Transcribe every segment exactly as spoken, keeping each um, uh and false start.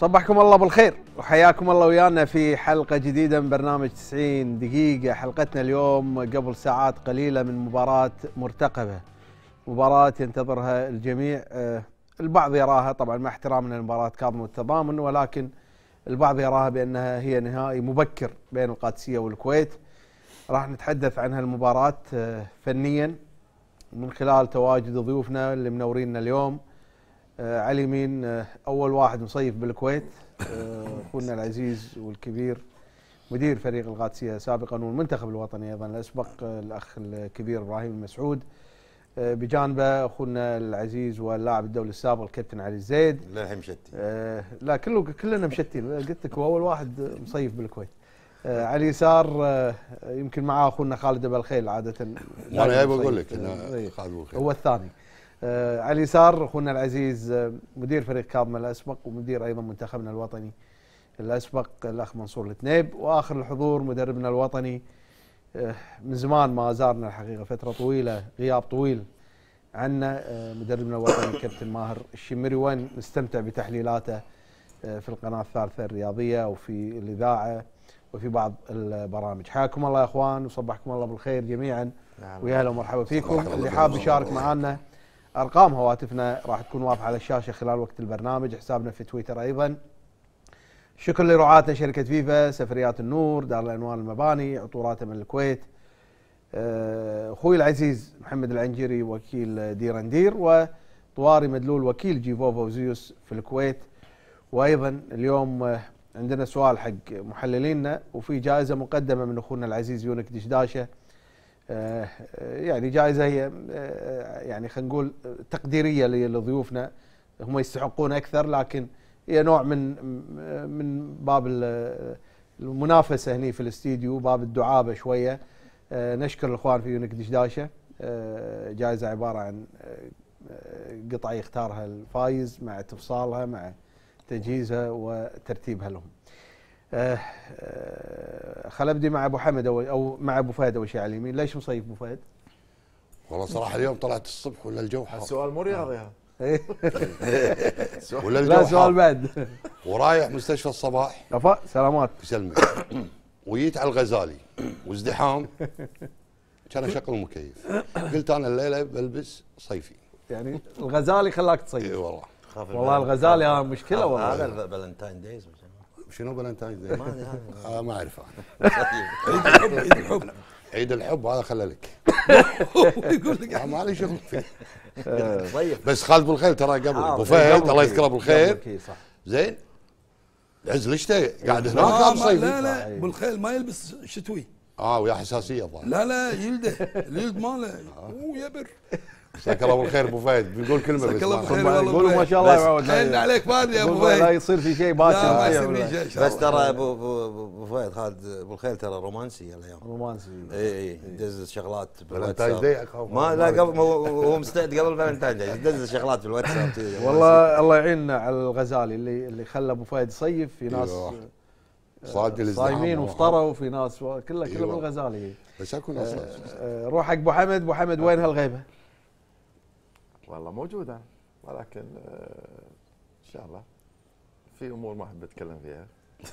صبحكم الله بالخير وحياكم الله ويانا في حلقة جديدة من برنامج تسعين دقيقة. حلقتنا اليوم قبل ساعات قليلة من مباراة مرتقبة، مباراة ينتظرها الجميع. البعض يراها طبعا مع احترامنا لمباراة كاظم والتضامن، ولكن البعض يراها بأنها هي نهائي مبكر بين القادسية والكويت. راح نتحدث عن هالمباراة فنيا من خلال تواجد ضيوفنا اللي منورينا اليوم. آه علي مين آه أول واحد مصيف بالكويت، أخونا آه العزيز والكبير مدير فريق القادسية سابقا والمنتخب الوطني أيضا الأسبق، آه الأخ الكبير إبراهيم المسعود. آه بجانبه أخونا العزيز واللاعب الدولي السابق الكابتن علي الزيد. لا الحين مشتي. آه لا كله كلنا مشتين، قلت لك هو أول واحد مصيف بالكويت. آه على اليسار آه يمكن معاه أخونا خالد أبو الخيل عادة. أنا جاي بقول لك خالد أبو الخيل هو الثاني. آه على اليسار اخونا العزيز آه مدير فريق كاظم الاسبق ومدير ايضا منتخبنا الوطني الاسبق الاخ منصور التنيب، واخر الحضور مدربنا الوطني آه من زمان ما زارنا الحقيقه، فتره طويله غياب طويل عنا، آه مدربنا الوطني كابتن ماهر الشمري، وين نستمتع بتحليلاته آه في القناه الثالثه الرياضيه وفي الاذاعه وفي بعض البرامج. حياكم الله يا اخوان وصبحكم الله بالخير جميعا ويا هلا ومرحبا فيكم. اللي حاب يشارك معنا ارقام هواتفنا راح تكون واضحه على الشاشه خلال وقت البرنامج، حسابنا في تويتر ايضا. شكر لرعاتنا شركه فيفا، سفريات النور، دار الانوار المباني، عطوراتها من الكويت. اخوي العزيز محمد العنجري وكيل ديرندير، وطواري مدلول وكيل جيفوفا وزيوس في الكويت. وايضا اليوم عندنا سؤال حق محللينا، وفي جائزه مقدمه من اخونا العزيز يونك دشداشه. آه يعني جائزة هي آه يعني خلينا نقول تقديرية لضيوفنا، هم يستحقون أكثر، لكن هي نوع من من باب المنافسة هني في الاستديو، باب الدعابة شوية. آه نشكر الإخوان في يونك دشداشة. آه جائزة عبارة عن قطعة يختارها الفايز مع تفصالها مع تجهيزها وترتيبها لهم. آه آه خل ابدي مع ابو حمد او او مع ابو فهد اول شيء على اليمين. ليش مصيف ابو فهد؟ والله صراحه اليوم طلعت الصبح ولا الجو حار. السؤال مو رياضي هذا. ولا الجو لا سؤال بعد. ورايح مستشفى الصباح. افا سلامات. يسلمك. وجيت على الغزالي وازدحام، كان اشغل المكيف. قلت انا الليله بلبس صيفي. يعني الغزالي خلاك تصيف؟ اي والله. والله الغزالي هذا مشكله والله. هذا الفالنتاين دايز شنو فالنتاين دايز؟ ما ادري آه ما اعرف انا. عيد الحب. عيد الحب هذا خلى لك. يقول لك ما لي شغل فيه. بس خالد بالخير ترى قبل ابو فهد الله يذكره بالخير. زين عز الشتاء قاعد هناك كان صيفي. لا لا بالخيل ما يلبس شتوي. اه ويا حساسيه الظاهر. لا لا يلده اليلد ماله اوه يبر. مساك الله بالخير ابو فهد، بنقول كلمه مساك الله بس بالخير والله. قولوا ما شاء الله يعود. حين عليك فادي يا ابو فهد. لا يصير في شيء باكر. لا ما يصير في شيء. بس ترى ابو ابو فهد خالد ابو الخير ترى رومانسي الايام. رومانسي. اي اي يدز شغلات فالنتاين داي. ما لا قبل هو مستعد قبل فالنتاين داي يدز شغلات في الواتساب. والله الله يعيننا على الغزالي اللي اللي خلى ابو فهد يصيف. في ناس صايمين وفطروا وفي ناس كلها كلها من الغزالي. بس اكون اصلا روح حق ابو حمد. ابو حمد وين هالغيبه؟ والله موجوده، ولكن ان شاء الله في امور ما احب اتكلم فيها.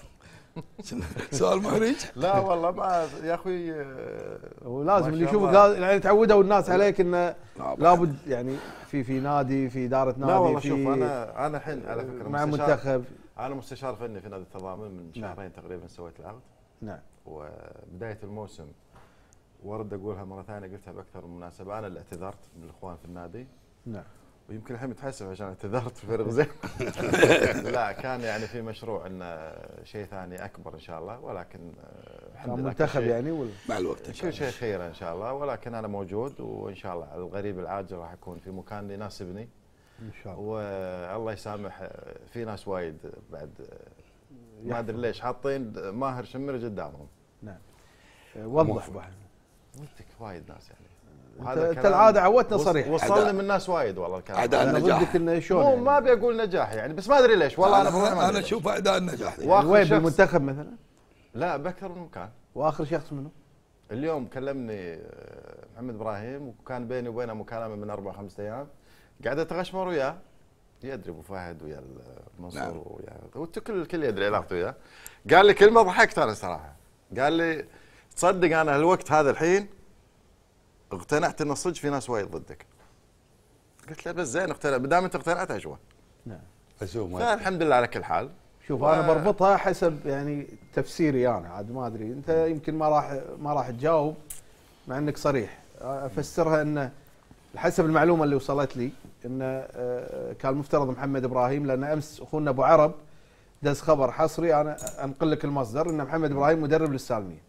سؤال محرج؟ لا والله ما يا اخوي. ولازم اللي يشوفك يعني تعودوا الناس عليك انه لابد يعني في في نادي، في اداره نادي. لا والله شوف انا انا الحين على فكره مع منتخب. انا مستشار فني في نادي التضامن من شهرين تقريبا سويت العقد. نعم. وبدايه الموسم وارد اقولها مره ثانيه، قلتها باكثر من مناسبه، انا اللي اعتذرت من الاخوان في النادي. نعم. ويمكن الحين متحسف عشان اعتذرت في فريق زين. لا كان يعني في مشروع انه شيء ثاني اكبر ان شاء الله، ولكن الحمد لله منتخب يعني ولا مع الوقت كل شيء خير ان شاء الله. ولكن انا موجود وان شاء الله على القريب العاجل راح اكون في مكان يناسبني ان شاء الله. والله يسامح في ناس وايد بعد ما ادري ليش حاطين ماهر شمري قدامهم. نعم. وضح ابو حمد. ودك وايد ناس يعني. انت العاده عودتنا صريح. وصلني من ناس وايد والله الكلام. اعداء النجاح. ضدك انه شلون مو يعني؟ ما ابي اقول نجاح يعني، بس ما ادري ليش والله. انا انا انا اشوف اعداء النجاح. وين بالمنتخب مثلا؟ لا باكثر من مكان. واخر شخص منه؟ اليوم كلمني محمد ابراهيم، وكان بيني وبينه مكالمه من اربع خمس ايام، قاعد اتغشمر وياه يدري ابو فهد ويا المنصور نعم. ويا كل الكل يدري علاقته وياه. قال لي كلمه ضحكت انا صراحه، قال لي تصدق انا هالوقت هذا الحين اقتنعت ان صدق في ناس وايد ضدك. قلت له بس زين اقتنع، ما دام انت اقتنعت اشوى. نعم. فالحمد لله على كل حال. شوف و... انا بربطها حسب يعني تفسيري انا، عاد ما ادري انت يمكن ما راح ما راح تجاوب مع انك صريح. افسرها انه حسب المعلومه اللي وصلت لي انه كان المفترض محمد ابراهيم، لان امس اخونا ابو عرب دز خبر حصري، انا انقل لك المصدر، ان محمد ابراهيم مدرب للسالميه.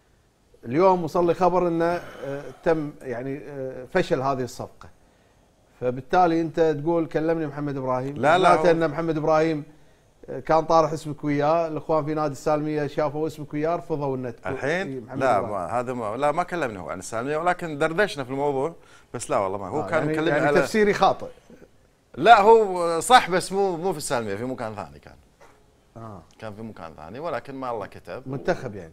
اليوم وصل لي خبر انه تم يعني فشل هذه الصفقه. فبالتالي انت تقول كلمني محمد ابراهيم، لا لا ان محمد ابراهيم كان طارح اسمك وياه، الاخوان في نادي السالميه شافوا اسمك وياه رفضوا انه الحين لا ما هذا ما لا ما كلمني هو عن السالميه، ولكن دردشنا في الموضوع، بس لا والله ما هو آه كان مكلمني يعني على تفسيري خاطئ. لا هو صح بس مو مو في السالميه، في مكان ثاني كان. اه كان في مكان ثاني، ولكن ما الله كتب. منتخب يعني.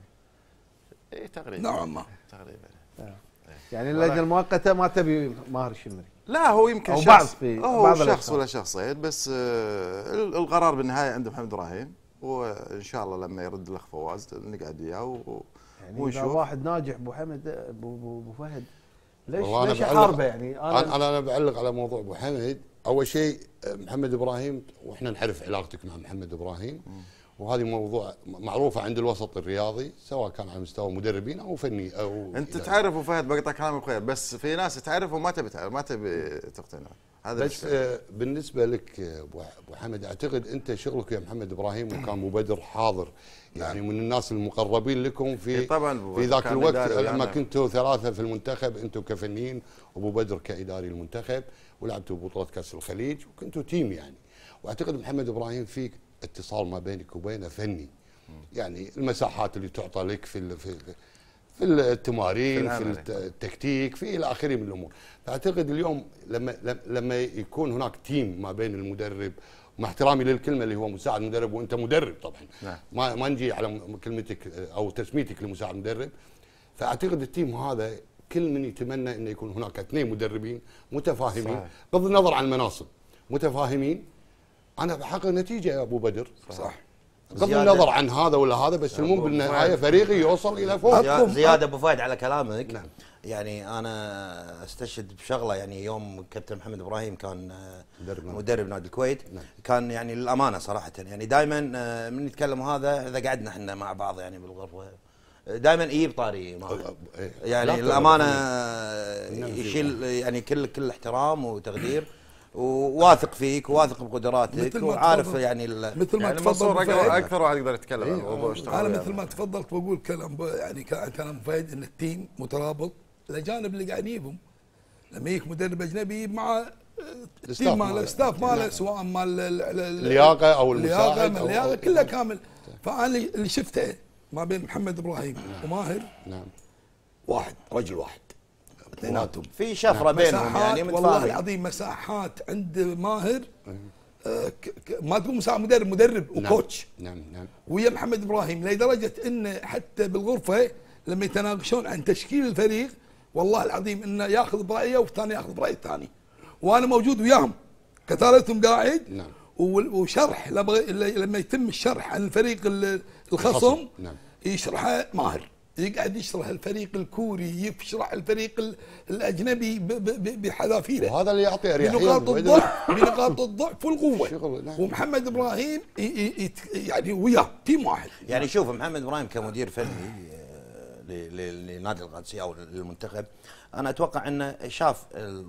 اي تقريبا نوعا ما تقريبا. آه. يعني اللجنه المؤقته ما تبي ماهر الشمري. لا هو يمكن أو شخص بعض في هو بعض شخص الأشخاص. ولا شخصين، بس آه القرار بالنهايه عند محمد ابراهيم، وان شاء الله لما يرد الاخ فواز نقعد وياه و... يعني ونشوف. اذا واحد ناجح ابو حمد ابو ابو فهد ليش والله ليش أنا حاربه بعلق- يعني؟ انا انا انا أنا بعلق على موضوع ابو حمد. اول شيء محمد ابراهيم، واحنا نعرف علاقتك مع محمد ابراهيم، وهذه موضوع معروفه عند الوسط الرياضي سواء كان على مستوى مدربين او فني او انت إداري. تعرف ابو فهد، بقطع كلامك بخير، بس في ناس تعرف وما تبي تعرف، ما تبي تقتنع. هذا بس آه، بالنسبه لك آه، ابو أبو حمد، اعتقد انت شغلك يا محمد ابراهيم وكان مبادر حاضر، يعني من الناس المقربين لكم في إيه طبعا أبو في بدر ذاك كان الوقت إداري لما ويانا. كنتوا ثلاثه في المنتخب، انتم كفنيين وابو بدر كاداري المنتخب، ولعبتوا بطوله كاس الخليج وكنتوا تيم يعني. واعتقد محمد ابراهيم فيك اتصال ما بينك وبينه فني، يعني المساحات اللي تعطى لك في ال في ال في التمارين، في, في التكتيك، في الى اخره من الامور. فاعتقد اليوم لما لما يكون هناك تيم ما بين المدرب، مع احترامي للكلمه اللي هو مساعد مدرب وانت مدرب طبعا، نعم. ما ما نجي على كلمتك او تسميتك لمساعد مدرب. فاعتقد التيم هذا كل من يتمنى انه يكون هناك اثنين مدربين متفاهمين، صحيح. بغض النظر عن المناصب، متفاهمين. انا بحقق نتيجه يا ابو بدر، صح. بغض النظر عن هذا ولا هذا، بس المهم بالنهايه فريقي يوصل الى فوق. زياد- زياده ابو فهد على كلامك. نعم. يعني انا استشهد بشغله، يعني يوم كابتن محمد ابراهيم كان آه، مدرب نادي. مدرب نادي الكويت، نعم. كان يعني للامانه صراحه يعني دائما آه، من نتكلم هذا، اذا قعدنا احنا مع بعض يعني بالغرفه دائما يجيب طاري ماهر. إيه. يعني لا للامانه طبعاً. آه، نعم. يشيل يعني كل كل احترام وتقدير، وواثق فيك وواثق بقدراتك مثل ما وعارف تفضل. يعني ال- مثل ما يعني تفضل منصور أبو أكثر- فهد. اكثر واحد يقدر يتكلم عن إيه، الموضوع. اشتغل انا وياه. مثل ما تفضلت بقول كلام ب- يعني كان كلام فهد ان التيم مترابط. الاجانب اللي قاعد يجيبهم لما يجيك مدرب اجنبي يجيب معه الستاف التيم ماله، ماله. ستاف ماله، نعم. سواء مال ال- ال- ال- اللياقه او اللياقه المساعد من أو- اللياقه أو- كلها كامل. فانا اللي اللي شفته ما بين محمد ابراهيم وماهر نعم. واحد، رجل واحد اثنيناتهم. في شفره بينهم مساحات يعني والله متفاهمين. العظيم، مساحات عند ماهر آه، ك- ك- ما تقول مساعد مدرب، مدرب وكوتش نعم نعم. ويا محمد ابراهيم، لدرجه انه حتى بالغرفه لما يتناقشون عن تشكيل الفريق والله العظيم انه ياخذ برايه والثاني ياخذ براي الثاني، وانا موجود وياهم كثارتهم قاعد. نعم. وال- وشرح لما لما يتم الشرح عن الفريق ال- الخصم نعم. يشرحه ماهر، يقعد يشرح الفريق الكوري، يشرح الفريق ال- الاجنبي ب- ب- بحذافيره، وهذا اللي يعطي اريحيه بنقاط بالبدن. الضعف بنقاط الضعف والقوه. شغل، نعم. ومحمد ابراهيم ي- ي- يت- يعني وياه تيم واحد. يعني شوف محمد ابراهيم كمدير فني آه، ل- ل- لنادي القادسيه او للمنتخب، انا اتوقع انه شاف ال-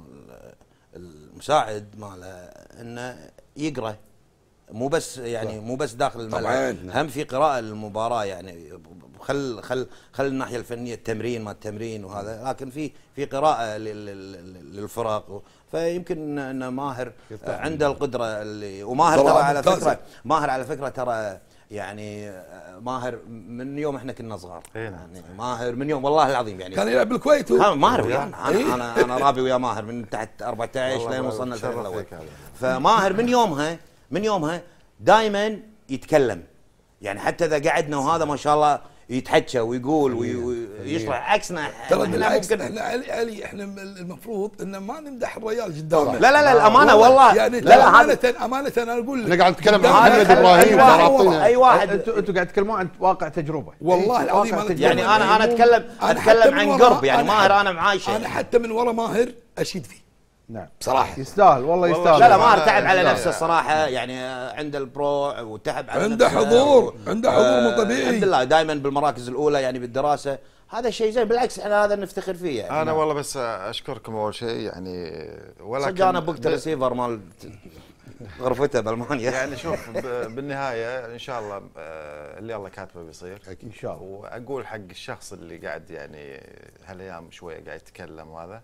المساعد ماله انه يقرا، مو بس يعني مو بس داخل الملعب، طبعاً. هم في قراءه للمباراه، يعني خل خل خل الناحيه الفنيه التمرين ما التمرين وهذا، لكن في في قراءه لل- لل- للفرق. فيمكن ان ماهر عنده القدره اللي، وماهر ترى على ممتازة. فكره ماهر على فكره ترى يعني ماهر من يوم احنا كنا صغار، إيه نعم. يعني ماهر من يوم والله العظيم يعني كان يلعب بالكويت هو. ها ماهر ويانا، إيه؟ انا انا انا رابي ويا ماهر من تحت أربعة عشر والله لين وصلنا تشرف الفريق الاول. فيك هذا. فماهر من يومها من يومها دائما يتكلم، يعني حتى اذا قعدنا وهذا ما شاء الله يتحكى ويقول ويشرح عكسنا. ترى بالعكس احنا علي علي احنا المفروض ان ما نمدح الرجال قدامه. لا لا لا الامانه والله يعني لا لا امانه امانه انا اقول لك احنا قاعد نتكلم عن محمد ابراهيم. اي واحد انتم انتم قاعد تتكلمون عن واقع تجربه والله العظيم. يعني انا انا اتكلم اتكلم عن قرب يعني ماهر انا معايشه. انا حتى من ورا ماهر اشيد فيه. نعم بصراحه يستاهل والله يستاهل. لا لا ماهر تعب على نفسه الصراحه يعني عند البرو وتعب على عنده حضور عنده حضور مو طبيعي الحمد لله دائما بالمراكز الاولى يعني بالدراسه. هذا شيء زين بالعكس احنا هذا نفتخر فيه يعني. انا والله بس اشكركم اول شيء يعني. ولكن صدق انا بوقت الريسيفر مال غرفته بالمانيا يعني شوف بالنهايه ان شاء الله اللي الله كاتبه بيصير ان شاء الله. واقول حق الشخص اللي قاعد يعني هالايام شويه قاعد يتكلم وهذا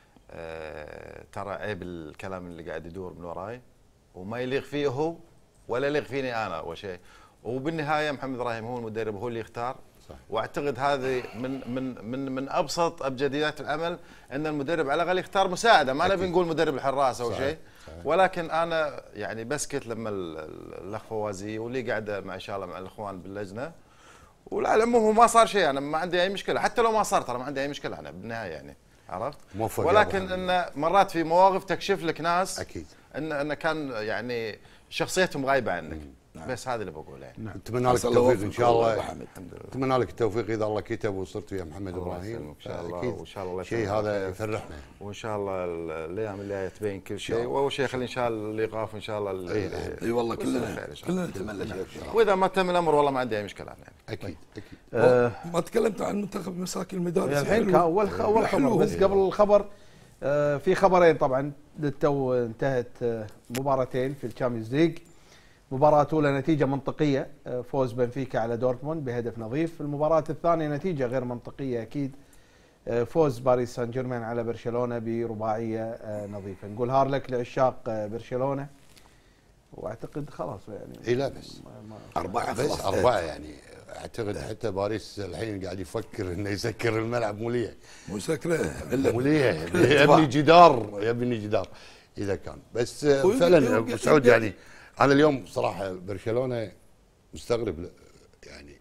أه ترى عيب الكلام اللي قاعد يدور من وراي وما يليق فيه هو ولا يليق فيني انا اول شيء. وبالنهايه محمد ابراهيم هو المدرب هو اللي يختار. صح. واعتقد هذه من من من من ابسط ابجديات العمل ان المدرب على الاقل يختار مساعده. ما نبي نقول مدرب الحراس او شيء ولكن انا يعني بسكت لما الاخ فوازي واللي قاعده مع ان شاء الله مع الاخوان باللجنه ولا العموم هو ما صار شيء. انا ما عندي اي مشكله حتى لو ما صار ترى ما عندي اي مشكله انا بالنهايه يعني عرفت. ولكن ان مرات في مواقف تكشف لك ناس اكيد ان ان كان يعني شخصيتهم غايبه عنك. نعم. بس هذا اللي بقوله يعني. نعم. اتمنى لك التوفيق ان شاء الله. اتمنى لك التوفيق اذا الله كتب وصرت ويا محمد ابراهيم ان شاء الله. وان شاء الله شيء هذا يفرحنا وان شاء الله الايام اللي تبين كل شيء. واول شيء خلي ان شاء الله الايقاف ان شاء الله. اي والله كلنا كلنا نتمنى شيء. واذا ما تم الامر والله ما عندي اي مشكله يعني. اكيد اكيد. أه ما تكلمت عن منتخب مساكن المدارس الحين اول اول خبر بس قبل الخبر آه في خبرين طبعا للتو انتهت آه مباراتين في الشامبيونز ليج. مباراة أولى نتيجة منطقية فوز بنفيكا على دورتموند بهدف نظيف. المباراة الثانية نتيجة غير منطقية أكيد فوز باريس سان جيرمان على برشلونة برباعية نظيفة. نقول هارلك لعشاق برشلونة واعتقد خلاص يعني اي لا بس أربعة بس أربعة يعني اعتقد حتى باريس الحين قاعد يفكر انه يسكر الملعب موليه مو سكره موليه يبني جدار يبني جدار اذا كان بس فعلا ابو سعود يعني انا اليوم صراحه برشلونه مستغرب يعني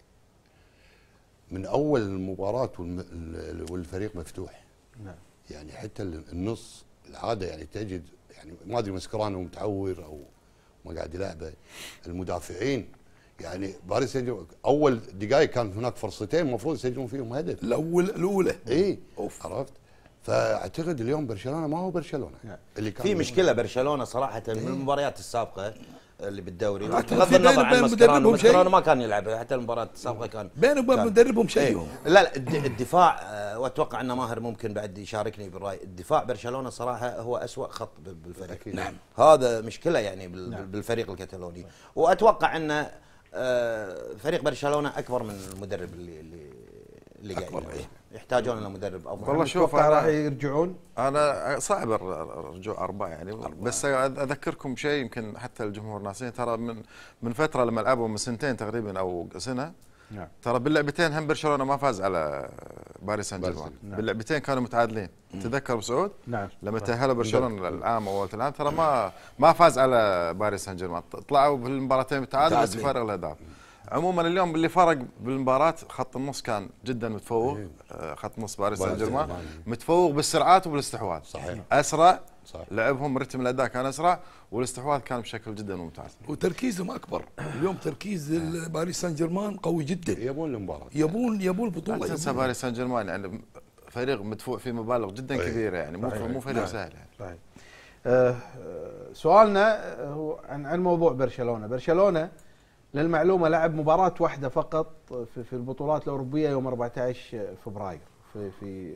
من اول المباراه والفريق مفتوح. نعم. يعني حتى النص العاده يعني تجد يعني ما ادري مسكران ومتعور او ما قاعد يلعبه المدافعين يعني باريس اول دقائق كان هناك فرصتين المفروض يسجلون فيهم هدف. الاول الاولى اي عرفت. فاعتقد اليوم برشلونه ما هو برشلونه اللي كان في مشكله برشلونه صراحه من المباريات السابقه اللي بالدوري بغض النظر عن مسكرانو مسكرانو ما كان يلعب حتى المباراه السابقه كان بينه وبين مدربهم شيء. لا لا الدفاع واتوقع ان ماهر ممكن بعد يشاركني بالراي. الدفاع برشلونه صراحه هو أسوأ خط بالفريق. نعم. هذا مشكله يعني بالفريق الكتالوني. واتوقع ان فريق برشلونه اكبر من المدرب اللي اللي اللي قاعد يحتاجون الى مدرب افضل. والله شوف راح يرجعون. انا صعب الرجوع اربعه يعني أربعة. بس اذكركم شيء يمكن حتى الجمهور ناسين ترى من من فتره لما لعبوا من سنتين تقريبا او سنه. نعم. ترى باللعبتين هم برشلونه ما فاز على باريس سان جيرمان. نعم. باللعبتين كانوا متعادلين. تذكر ابو سعود؟ نعم. لما تاهلوا برشلونه العام اول العام ترى ما ما فاز على باريس سان جيرمان. طلعوا بالمباراتين بتعادل بس فرق الاهداف. عموما اليوم اللي فرق بالمباراه خط النص كان جدا متفوق. خط نص باريس سان جيرمان متفوق بالسرعات وبالاستحواذ. صحيح. اسرع. صحيح. لعبهم رتم الاداء كان اسرع والاستحواذ كان بشكل جدا ممتاز. وتركيزهم اكبر. اليوم تركيز باريس سان جيرمان قوي جدا. يبون المباراه. يبون يبون البطوله. لا تنسى باريس سان جيرمان يعني فريق مدفوع فيه مبالغ جدا صحيح. كبيره يعني مو مو فريق سهل يعني. صحيح. أه سؤالنا هو عن عن موضوع برشلونه. برشلونه للمعلومه لعب مباراه واحده فقط في, في البطولات الاوروبيه يوم أربعة عشر فبراير في في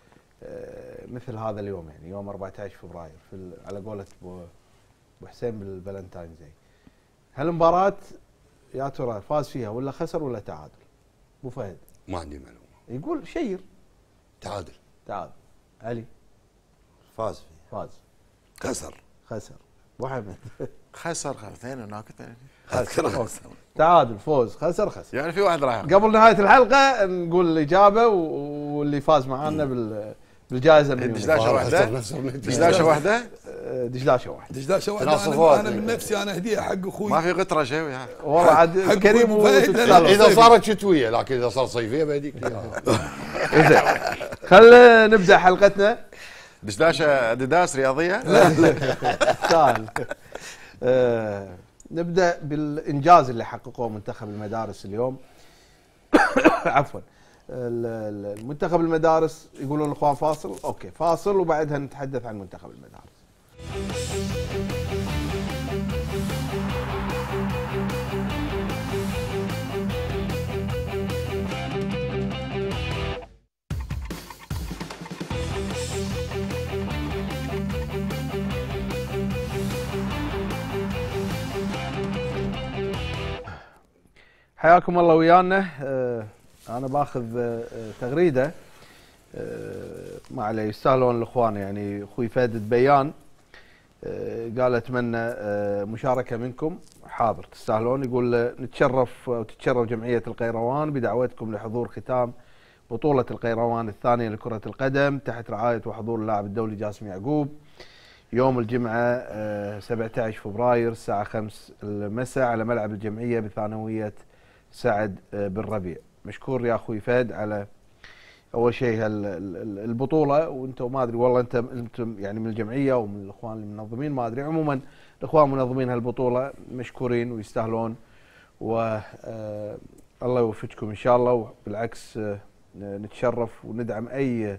مثل هذا اليوم يعني يوم أربعة عشر فبراير في على قولة ابو حسين بالفالنتاين زي. هالمباراه يا ترى فاز فيها ولا خسر ولا تعادل؟ ابو فهد ما عندي معلومه. يقول شير تعادل. تعادل. علي فاز فيه. فاز. خسر. خسر. ابو حمد خسر اثنين هناك خسر خسر. تعادل فوز خسر خسر. يعني في واحد راح. قبل نهايه الحلقه نقول الاجابه واللي فاز معانا بالجائزه من دشداشه واحده. دشداشه واحده. دشداشه واحد. دشداشه واحد. انا, أنا من نفسي انا هديه حق اخوي. ما في غتره شيء وياه والله عاد كريم. اذا صارت شتويه، لكن اذا صار صيفيه بهديك زين خلينا نبدا حلقتنا. دشداشه اديداس رياضيه؟ لا لا سهل. آه نبدا بالانجاز اللي حققوه منتخب المدارس اليوم. عفوا المنتخب المدارس. يقولون الاخوان فاصل، اوكي فاصل وبعدها نتحدث عن منتخب المدارس. حياكم الله ويانا. آه انا باخذ آه تغريده آه ما عليه، يستاهلون الاخوان يعني. اخوي فهد البيان آه قال اتمنى آه مشاركه منكم. حاضر تستاهلون. يقول آه نتشرف وتتشرف جمعيه القيروان بدعوتكم لحضور ختام بطوله القيروان الثانيه لكره القدم تحت رعايه وحضور اللاعب الدولي جاسم يعقوب يوم الجمعه آه سبعة عشر فبراير الساعه خمسة المساء على ملعب الجمعيه بثانويه سعد بن ربيع. مشكور يا اخوي فهد على اول شيء البطوله. وانتم ما ادري والله انت انتم يعني من الجمعيه ومن الاخوان المنظمين ما ادري، عموما الاخوان منظمين هالبطوله مشكورين ويستاهلون، و الله يوفقكم ان شاء الله. وبالعكس نتشرف وندعم اي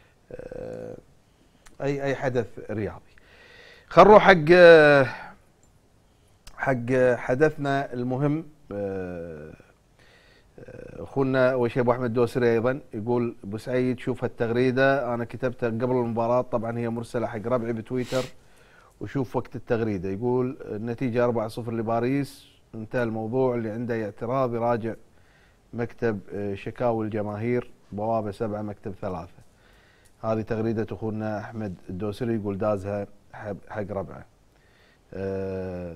اي اي حدث رياضي. خلينا نروح حق حق حدثنا المهم. اخونا اول شيء ابو احمد الدوسري ايضا يقول ابو سعيد شوف هالتغريده انا كتبتها قبل المباراه، طبعا هي مرسله حق ربعي بتويتر، وشوف وقت التغريده. يقول النتيجه أربعة صفر لباريس، انتهى الموضوع، اللي عنده اعتراض يراجع مكتب شكاوي الجماهير بوابه سبعة مكتب ثلاثة. هذه تغريده اخونا احمد الدوسري يقول دازها حق ربعه. أه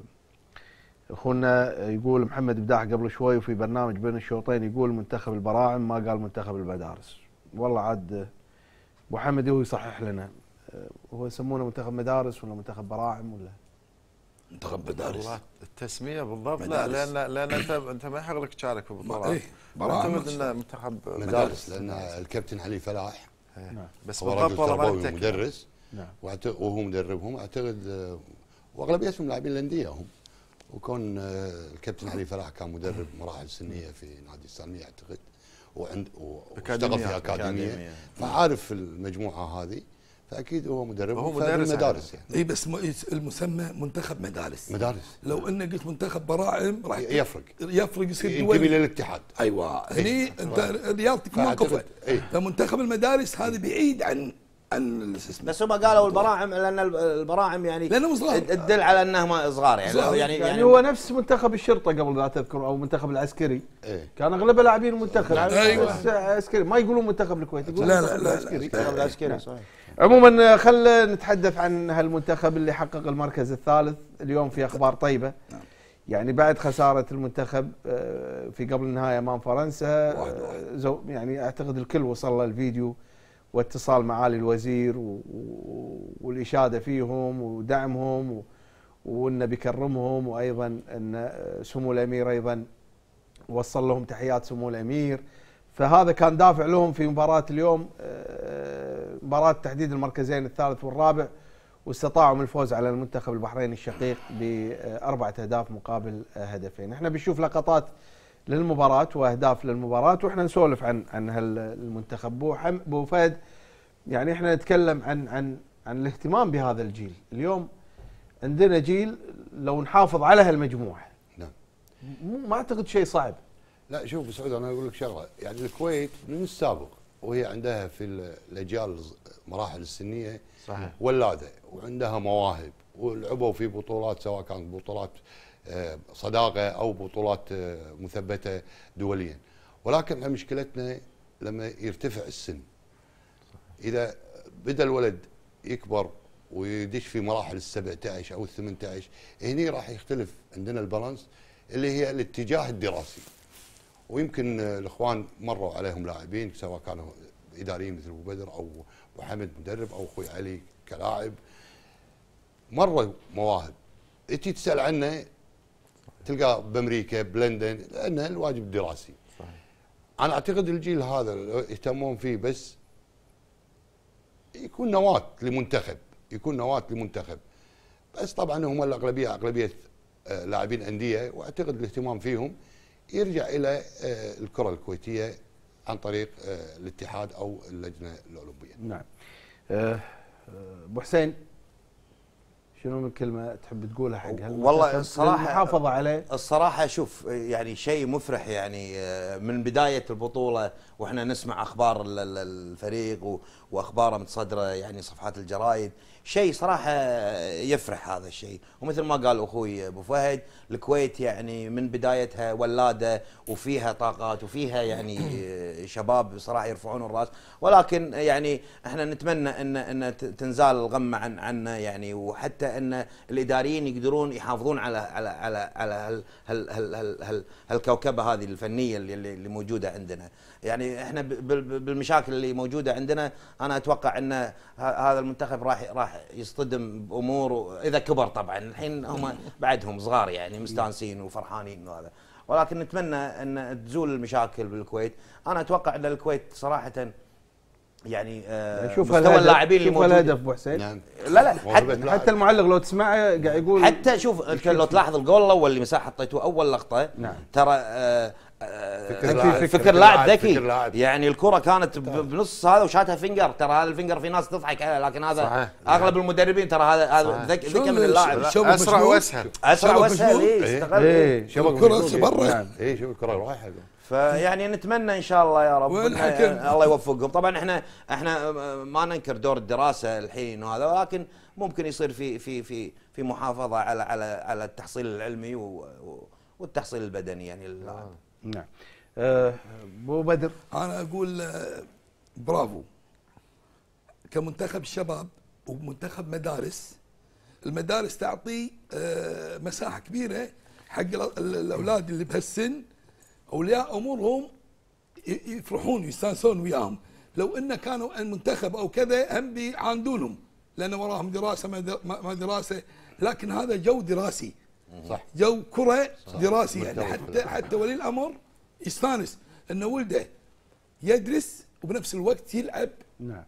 اخونا يقول محمد بداح قبل شوي وفي برنامج بين الشوطين يقول منتخب البراعم ما قال منتخب المدارس. والله عاد ابو حمد هو يصحح لنا، هو يسمونه منتخب مدارس ولا منتخب براعم ولا منتخب مدارس؟ والله التسميه بالضبط لا، لان لان انت انت ما يحق لك تشارك في البطولات. ايه براعم انه منتخب مدارس, مدارس لان الكابتن علي فلاح نعم. بس بالضبط والله ما مدرس نعم. وهو مدربهم اعتقد، واغلبيتهم لاعبين الانديه هم. وكون الكابتن علي فلاح كان مدرب مراحل سنيه في نادي السالميه اعتقد، وعند واشتغل في اكاديميه، فعارف المجموعه هذه، فاكيد هو مدرب هو مدرس مدارس يعني. اي بس المسمى منتخب مدارس. مدارس لو انك قلت منتخب براعم راح يفرق يفرق يصير دولي. ينتمي للاتحاد. ايوه هني انت رياضتك موقفه. فمنتخب المدارس هذا بعيد عن عن بس هم قالوا البراعم لان البراعم يعني لانهم صغار تدل على انهم صغار يعني, يعني, يعني يعني هو نفس منتخب الشرطه قبل لا تذكر او منتخب العسكري. ايه؟ كان اغلبها لاعبين المنتخب. ايوه عسكري ما يقولون منتخب الكويت، يقولون لا لا لا منتخب العسكري صحيح. عموما خلينا نتحدث عن هالمنتخب اللي حقق المركز الثالث اليوم. في اخبار طيبه يعني بعد خساره المنتخب في قبل النهايه امام فرنسا، يعني اعتقد الكل وصل له الفيديو واتصال معالي الوزير والإشادة فيهم ودعمهم وإنه بيكرمهم، وأيضا أن سمو الأمير أيضا وصل لهم تحيات سمو الأمير. فهذا كان دافع لهم في مباراة اليوم، مباراة تحديد المركزين الثالث والرابع، واستطاعوا من الفوز على المنتخب البحريني الشقيق بأربعة أهداف مقابل هدفين. احنا بنشوف لقطات للمباراة واهداف للمباراة واحنا نسولف عن عن هالمنتخب. بو بو فهد يعني احنا نتكلم عن عن عن الاهتمام بهذا الجيل. اليوم عندنا جيل لو نحافظ على هالمجموعة نعم ما اعتقد شيء صعب. لا شوف سعود انا اقول لك شغله، يعني الكويت من السابق وهي عندها في الاجيال مراحل السنيه صحيح ولاده وعندها مواهب ولعبوا في بطولات سواء كانت بطولات صداقه او بطولات مثبته دوليا، ولكن مشكلتنا لما يرتفع السن. اذا بدا الولد يكبر ويدش في مراحل السبعة عشر او الثمانية عشر، هني راح يختلف عندنا البالانس اللي هي الاتجاه الدراسي. ويمكن الاخوان مروا عليهم لاعبين سواء كانوا اداريين مثل ابو بدر او ابو حمد مدرب او اخوي علي كلاعب، مره مواهب تجي تسال عنه تلقاه بامريكا بلندن لانه الواجب الدراسي. صحيح. انا اعتقد الجيل هذا يهتمون فيه بس يكون نواه لمنتخب، يكون نواه لمنتخب. بس طبعا هم الاغلبيه اغلبيه لاعبين انديه، واعتقد الاهتمام فيهم يرجع الى الكره الكويتيه عن طريق الاتحاد او اللجنه الاولمبيه. نعم. ابو حسين شنو من كلمه تحب تقولها حق هالمنتخب؟ والله الصراحه المحافظه عليه. الصراحه شوف يعني شيء مفرح يعني من بدايه البطوله واحنا نسمع اخبار الفريق واخباره متصدره يعني صفحات الجرايد، شيء صراحه يفرح هذا الشيء. ومثل ما قال اخوي ابو فهد الكويت يعني من بدايتها ولاده وفيها طاقات وفيها يعني شباب صراحه يرفعون الراس، ولكن يعني احنا نتمنى ان ان تنزال الغمه عن عنا يعني، وحتى ان الاداريين يقدرون يحافظون على على على على هال هال هال هال هالكوكبه هذه الفنيه اللي اللي موجوده عندنا. يعني احنا بالمشاكل اللي موجوده عندنا انا اتوقع ان هذا المنتخب راح راح يصطدم بامور اذا كبر. طبعا الحين هم بعدهم صغار يعني مستانسين وفرحانين وهذا، ولكن نتمنى ان تزول المشاكل بالكويت. انا اتوقع ان الكويت صراحه يعني آه شوف مستوى اللاعبين اللي موجود. الهدف ابو حسين. نعم. لا لا حتى, حتى المعلق لو تسمعه قاعد يقول حتى شوف انت لو تلاحظ الجول الاول اللي مساح حطيته اول لقطه. نعم. ترى آه فكر لاعب فكر لاعب ذكي يعني. الكره كانت بنص هذا وشاتها فينجر. ترى هذا الفينجر في ناس تضحك عليه لكن هذا صحيح. اغلب المدربين ترى هذا هذا ذكي من اللاعب. اسرع واسهل اسرع واسهل. اي استغل ايه الكره برا. اي شوف الكره رايحه. فيعني نتمنى ان شاء الله يا رب الله يوفقهم. طبعا احنا احنا ما ننكر دور الدراسه الحين وهذا، ولكن ممكن يصير في في في في محافظه على على على التحصيل العلمي والتحصيل البدني يعني للاعب. نعم. ابو بدر انا اقول برافو كمنتخب شباب ومنتخب مدارس. المدارس تعطي مساحه كبيره حق الاولاد اللي بهالسن اولياء امورهم يفرحون ويستانسون وياهم. لو انه كانوا المنتخب او كذا هم بيعاندونهم لان وراهم دراسه ما دراسه، لكن هذا جو دراسي. صح. جو كره صح. دراسي صح. يعني حتى حتى ولي الامر يستانس ان ولده يدرس وبنفس الوقت يلعب. نعم.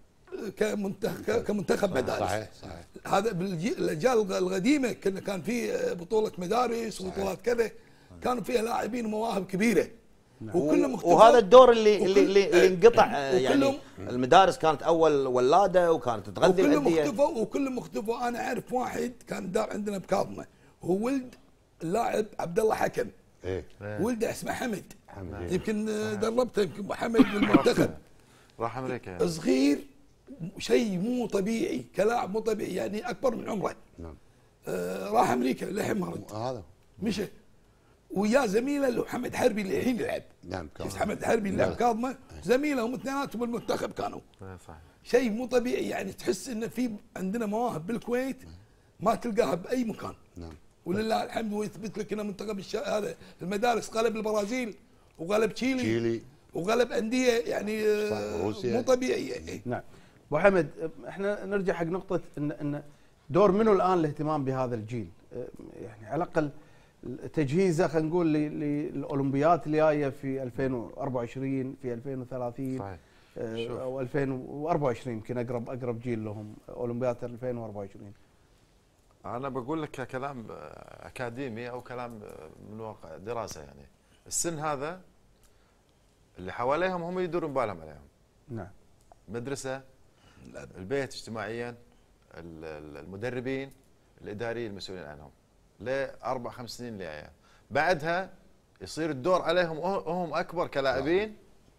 كمنتخب كمنتخب مدارس. صحيح صحيح. هذا بالاجيال القديمه كنا كان في بطوله مدارس وبطولات كذا كانوا فيها لاعبين ومواهب كبيره. نعم. وكلهم وهذا الدور اللي اللي اللي انقطع يعني. المدارس كانت اول ولاده وكانت تغذي الانديه وكلهم اختفوا وكلهم اختفوا. انا اعرف واحد كان دار عندنا بكاظمه هو ولد اللاعب عبد الله حكم. ايه ولده اسمه حمد. حمد يمكن دربته يمكن محمد بالمنتخب. راح امريكا صغير شيء مو طبيعي كلاعب مو طبيعي يعني اكبر من عمره. نعم. آه راح امريكا للحين ما رد. هذا مشى ويا زميله اللي محمد حربي اللي الحين يلعب. نعم. محمد حربي اللي لعب كاظمه زميلهم اثنيناتهم بالمنتخب كانوا. صحيح. شيء مو طبيعي يعني تحس ان في عندنا مواهب بالكويت ما تلقاها باي مكان. نعم. ولله الحمد ويثبت لك ان منتخب الشا... هذا المدارس غلب البرازيل وغلب تشيلي تشيلي وغلب انديه يعني مو طبيعي يعني. نعم. ابو حمد احنا نرجع حق نقطه ان ان دور منو الان الاهتمام بهذا الجيل؟ يعني على الاقل تجهيزه خلينا نقول للاولمبيات اللي جايه في ألفين وأربعة وعشرين في ألفين وثلاثين. صحيح. او ألفين وأربعة وعشرين يمكن اقرب اقرب جيل لهم اولمبيات ألفين وأربعة وعشرين. انا بقول لك كلام اكاديمي او كلام من واقع دراسه يعني. السن هذا اللي حواليهم هم يدورون بالهم عليهم. نعم. مدرسه، البيت اجتماعيا، المدربين، الاداريين المسؤولين عنهم لاربع خمس سنين اللي جايه. بعدها يصير الدور عليهم هم اكبر كلاعبين.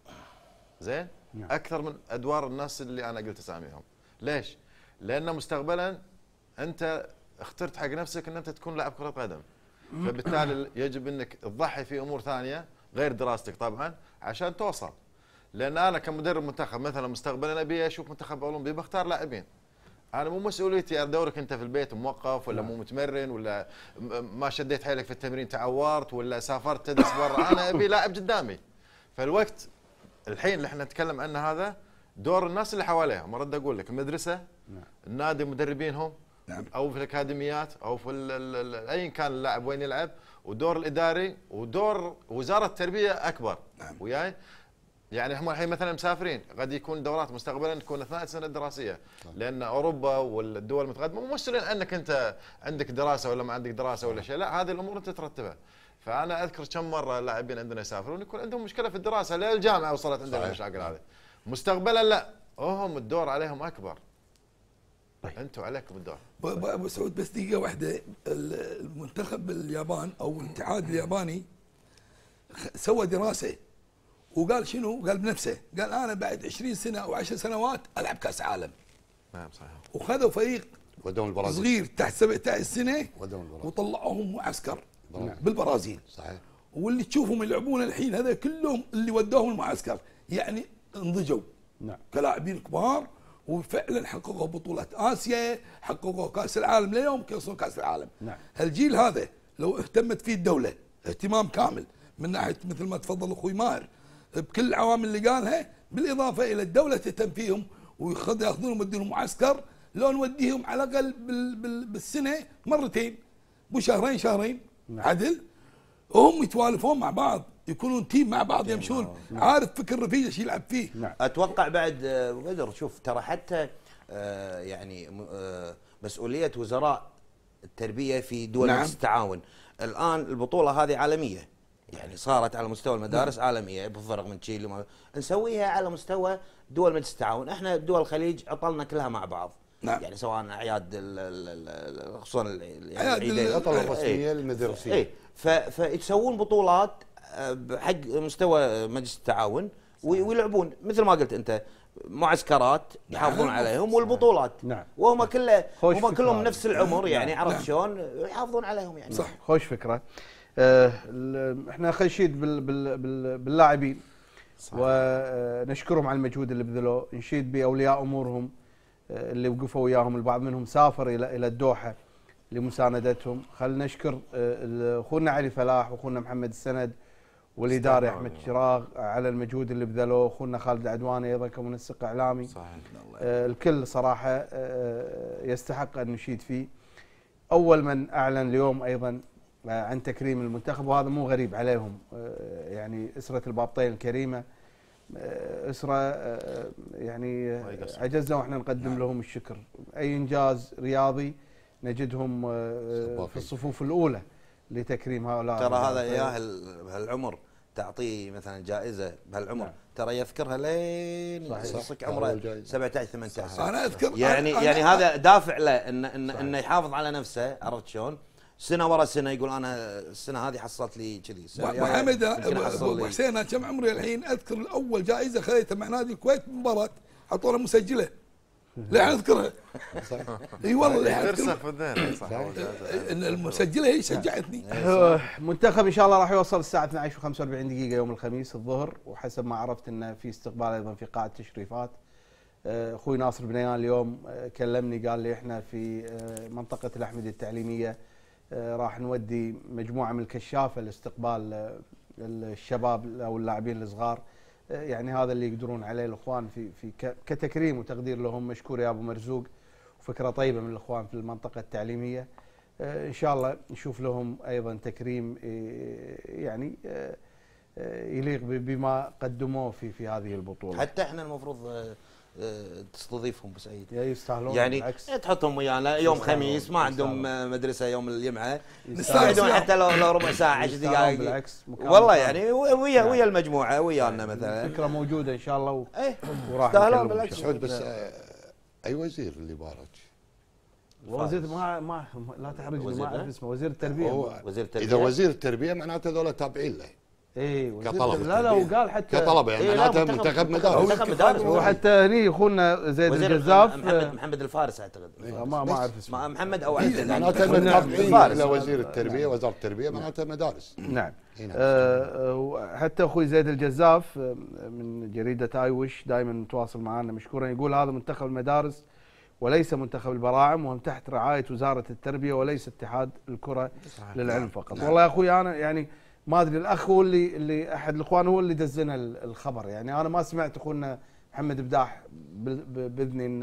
زين؟ نعم. اكثر من ادوار الناس اللي انا قلت اساميهم. ليش؟ لان مستقبلا انت اخترت حق نفسك ان انت تكون لاعب كره قدم. فبالتالي يجب انك تضحي في امور ثانيه غير دراستك طبعا عشان توصل. لان انا كمدرب منتخب مثلا مستقبلا ابي اشوف منتخب اولمبي بختار لاعبين. انا مو مسؤوليتي ادورك انت في البيت موقف ولا مو متمرن ولا ما شديت حيلك في التمرين تعورت ولا سافرت تدرس برا. انا ابي لاعب قدامي. فالوقت الحين اللي احنا نتكلم عنه هذا دور الناس اللي حواليهم. ارد اقول لك المدرسه، النادي، مدربينهم، نعم. او في الاكاديميات او في ايا كان اللاعب وين يلعب، ودور الاداري ودور وزاره التربيه اكبر. نعم. وياي يعني احنا الحين مثلا مسافرين، قد يكون دورات مستقبلا تكون اثناء السنه الدراسيه، لان اوروبا والدول المتقدمه مو مسؤولين عنك انت عندك دراسه ولا ما عندك دراسه ولا شيء، لا هذه الامور انت ترتبها. فانا اذكر كم مره لاعبين عندنا يسافرون يكون عندهم مشكله في الدراسه، للجامعه وصلت عندنا المشاكل هذه. مستقبلا لا، هم الدور عليهم اكبر. طيب انتم عليكم الدور. ابو سعود بس دقيقه واحده، المنتخب اليابان او الاتحاد الياباني سوى دراسه وقال شنو؟ قال بنفسه، قال انا بعد عشرين سنه او عشر سنوات العب كاس عالم. نعم صحيح. وخذوا فريق ودوهم البرازيل صغير تحت سبعة عشر سنه ودوهم وطلعوهم معسكر بالبرازيل. صحيح. واللي تشوفهم يلعبون الحين هذا كلهم اللي ودوهم المعسكر يعني انضجوا. نعم. كلاعبين كبار وفعلا حققوا بطولة آسيا، حققوا كأس العالم ليوم كسروا كأس العالم. نعم. هالجيل هذا لو اهتمت فيه الدولة اهتمام كامل من ناحية مثل ما تفضل أخوي ماهر بكل العوامل اللي قالها، بالإضافة إلى الدولة تهتم فيهم وياخذ ياخذونهم يوديهم معسكر، لو نوديهم على الأقل بالسنة مرتين مو شهرين شهرين. نعم. عدل وهم يتوالفون مع بعض، يكونون تيم مع بعض يمشون. نعم. عارف فكر رفيق ايش يلعب فيه. نعم. اتوقع بعد بدر شوف ترى حتى آه يعني آه مسؤوليه وزراء التربيه في دول نعم. التعاون الان البطوله هذه عالميه، يعني صارت على مستوى المدارس. نعم. عالميه بفرق من تشيلي، نسويها على مستوى دول مجلس التعاون. احنا دول الخليج عطلنا كلها مع بعض. نعم. يعني سواء اعياد خصوصا اعياد العطله الرسميه المدرسيه. اي فيسوون بطولات بحق مستوى مجلس التعاون ويلعبون مثل ما قلت انت معسكرات يحافظون نعم. عليهم والبطولات. نعم. وهم كله هم كلهم نفس العمر يعني. نعم. عرفت شلون يحافظون عليهم يعني. صح. خوش فكره. اه احنا خشيد بال بال بال باللاعبين ونشكرهم على المجهود اللي بذلوه، نشيد باولياء امورهم اللي وقفوا وياهم، البعض منهم سافر الى الى الدوحه لمساندتهم. خلينا نشكر اخونا علي فلاح واخونا محمد السند والاداري احمد شراغ على المجهود اللي بذلوه، اخونا خالد العدواني ايضا كمنسق اعلامي. صحيح. آه الكل صراحه آه يستحق ان نشيد فيه. اول من اعلن اليوم ايضا عن تكريم المنتخب، وهذا مو غريب عليهم، آه يعني اسره البابطين الكريمه، آه اسره آه يعني عجزنا واحنا نقدم لهم الشكر. اي انجاز رياضي نجدهم في الصفوف الاولى لتكريم هؤلاء. ترى هذا ياهل بهالعمر تعطيه مثلا جائزه بهالعمر. نعم. ترى يذكرها لين يصك عمره سبعة عشر ثمانية عشر. انا اذكر يعني أنا يعني أنا هذا دافع له ان ان انه يحافظ على نفسه. عرفت شلون؟ سنه ورا سنه يقول انا السنه هذه حصلت لي كذي. ابو حمد ابو حسين كم عمري الحين اذكر الاول جائزه خذيتها مع نادي الكويت مباراه حطونا مسجله. لا اذكرها. اي والله لا اذكرها. في الذهن صح. المسجله هي شجعتني. منتخب ان شاء الله راح يوصل الساعه اثنعش وخمسة وأربعين دقيقه يوم الخميس الظهر، وحسب ما عرفت انه في استقبال ايضا في قاعه التشريفات. اخوي ناصر بنيان اليوم كلمني قال لي احنا في منطقه الاحمديه التعليميه راح نودي مجموعه من الكشافه لاستقبال الشباب او اللاعبين الصغار. يعني هذا اللي يقدرون عليه الاخوان في في كتكريم وتقدير لهم. مشكور يا ابو مرزوق، وفكره طيبه من الاخوان في المنطقه التعليميه. ان شاء الله نشوف لهم ايضا تكريم يعني يليق بما قدموه في في هذه البطوله. حتى احنا المفروض تستضيفهم بسعيد. يستاهلون يعني بالعكس. تحطهم ويانا يوم خميس ما عندهم مدرسه يوم الجمعه، يستقعدون حتى لو لو ربع ساعه عشر دقائق بالعكس. والله يعني ويا ويا المجموعه ويانا مثلا. فكره موجوده ان شاء الله و... ايه وراح يستاهلون بالعكس. سعود بس اي وزير اللي بارك؟ وزير ما ما لا تحرجني ما اعرف اسمه. وزير التربيه. وزير التربيه. اذا وزير التربيه معناته هذول تابعين له. ايه كطلبه. لا لا وقال حتى كطلبه يعني معناته منتخب مدارس. منتخب مدارس. وحتى هني اخونا زيد الجزاف محمد محمد الفارس اعتقد. ما ما اعرف اسمه. محمد او عبد معناته متابعين لوزير التربيه وزاره التربيه معناته مدارس. نعم. أه حتى اخوي زيد الجزاف من جريده ايوش دائما متواصل معنا مشكورا، يقول هذا منتخب المدارس وليس منتخب البراعم، وهم تحت رعايه وزاره التربيه وليس اتحاد الكره للعلم فقط. والله يا اخوي انا يعني ما ادري، الاخ هو اللي اللي احد الاخوان هو اللي دزنا الخبر، يعني انا ما سمعت اخونا محمد بداح باذني انه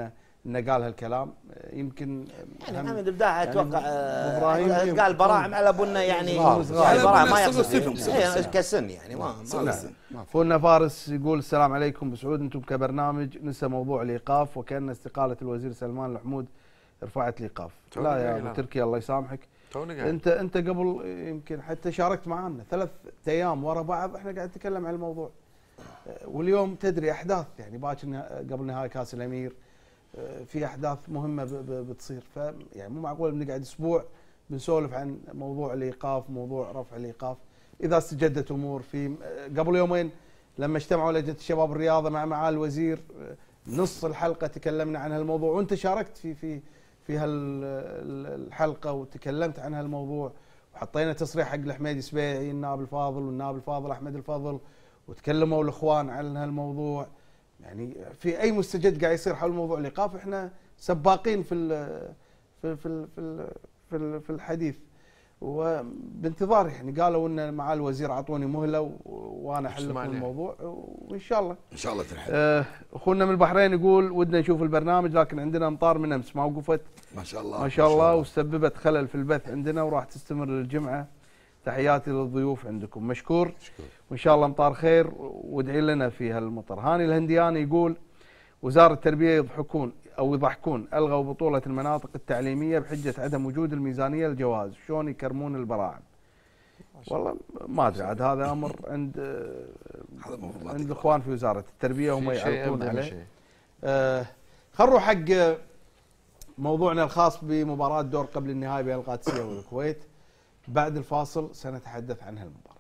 انه قال هالكلام. يمكن يعني محمد بداعة اتوقع يعني قال براعم على ابونا يعني البراعم ما يقصد كسن يعني ما ما اخونا فارس يقول السلام عليكم ابو سعود، انتم كبرنامج نسى موضوع الايقاف وكان استقاله الوزير سلمان الحمود رفعت الايقاف. لا يا ابو تركي الله يسامحك، انت انت قبل يمكن حتى شاركت معنا ثلاث ايام ورا بعض احنا قاعد نتكلم عن الموضوع، واليوم تدري احداث يعني باكر قبل نهائي كاس الامير في احداث مهمه بتصير، ف يعني مو معقول بنقعد اسبوع بنسولف عن موضوع الايقاف، موضوع رفع الايقاف. اذا استجدت امور في قبل يومين لما اجتمعوا لجنه الشباب الرياضه مع معالي الوزير نص الحلقه تكلمنا عن هالموضوع، وانت شاركت في في في هالحلقه وتكلمت عن هالموضوع، وحطينا تصريح حق الحميدي سبيعي النائب الفاضل والنائب الفاضل احمد الفضل، وتكلموا الاخوان عن هالموضوع. يعني في اي مستجد قاعد يصير حول موضوع الايقاف احنا سباقين في ال في في في في الحديث، وبانتظار يعني قالوا ان معالي الوزير اعطوني مهله وانا احل لكم الموضوع وان شاء الله ان شاء الله تنحل. آه اخونا من البحرين يقول ودنا نشوف البرنامج لكن عندنا امطار من امس ما وقفت ما شاء الله ما شاء الله وسببت خلل في البث عندنا وراح تستمر للجمعه. تحياتي للضيوف عندكم مشكور وان شاء الله امطار خير وادعي لنا في هالمطر. هاني الهندياني يقول وزاره التربيه يضحكون او يضحكون الغوا بطوله المناطق التعليميه بحجه عدم وجود الميزانيه للجواز، شلون يكرمون البراعم؟ والله ما ادري عاد هذا امر عند عند الاخوان في وزاره التربيه هم يعلقون عليه. آه خلينا نروح حق موضوعنا الخاص بمباراه دور قبل النهائي بين القادسيه والكويت. بعد الفاصل سنتحدث عن هالمباراه.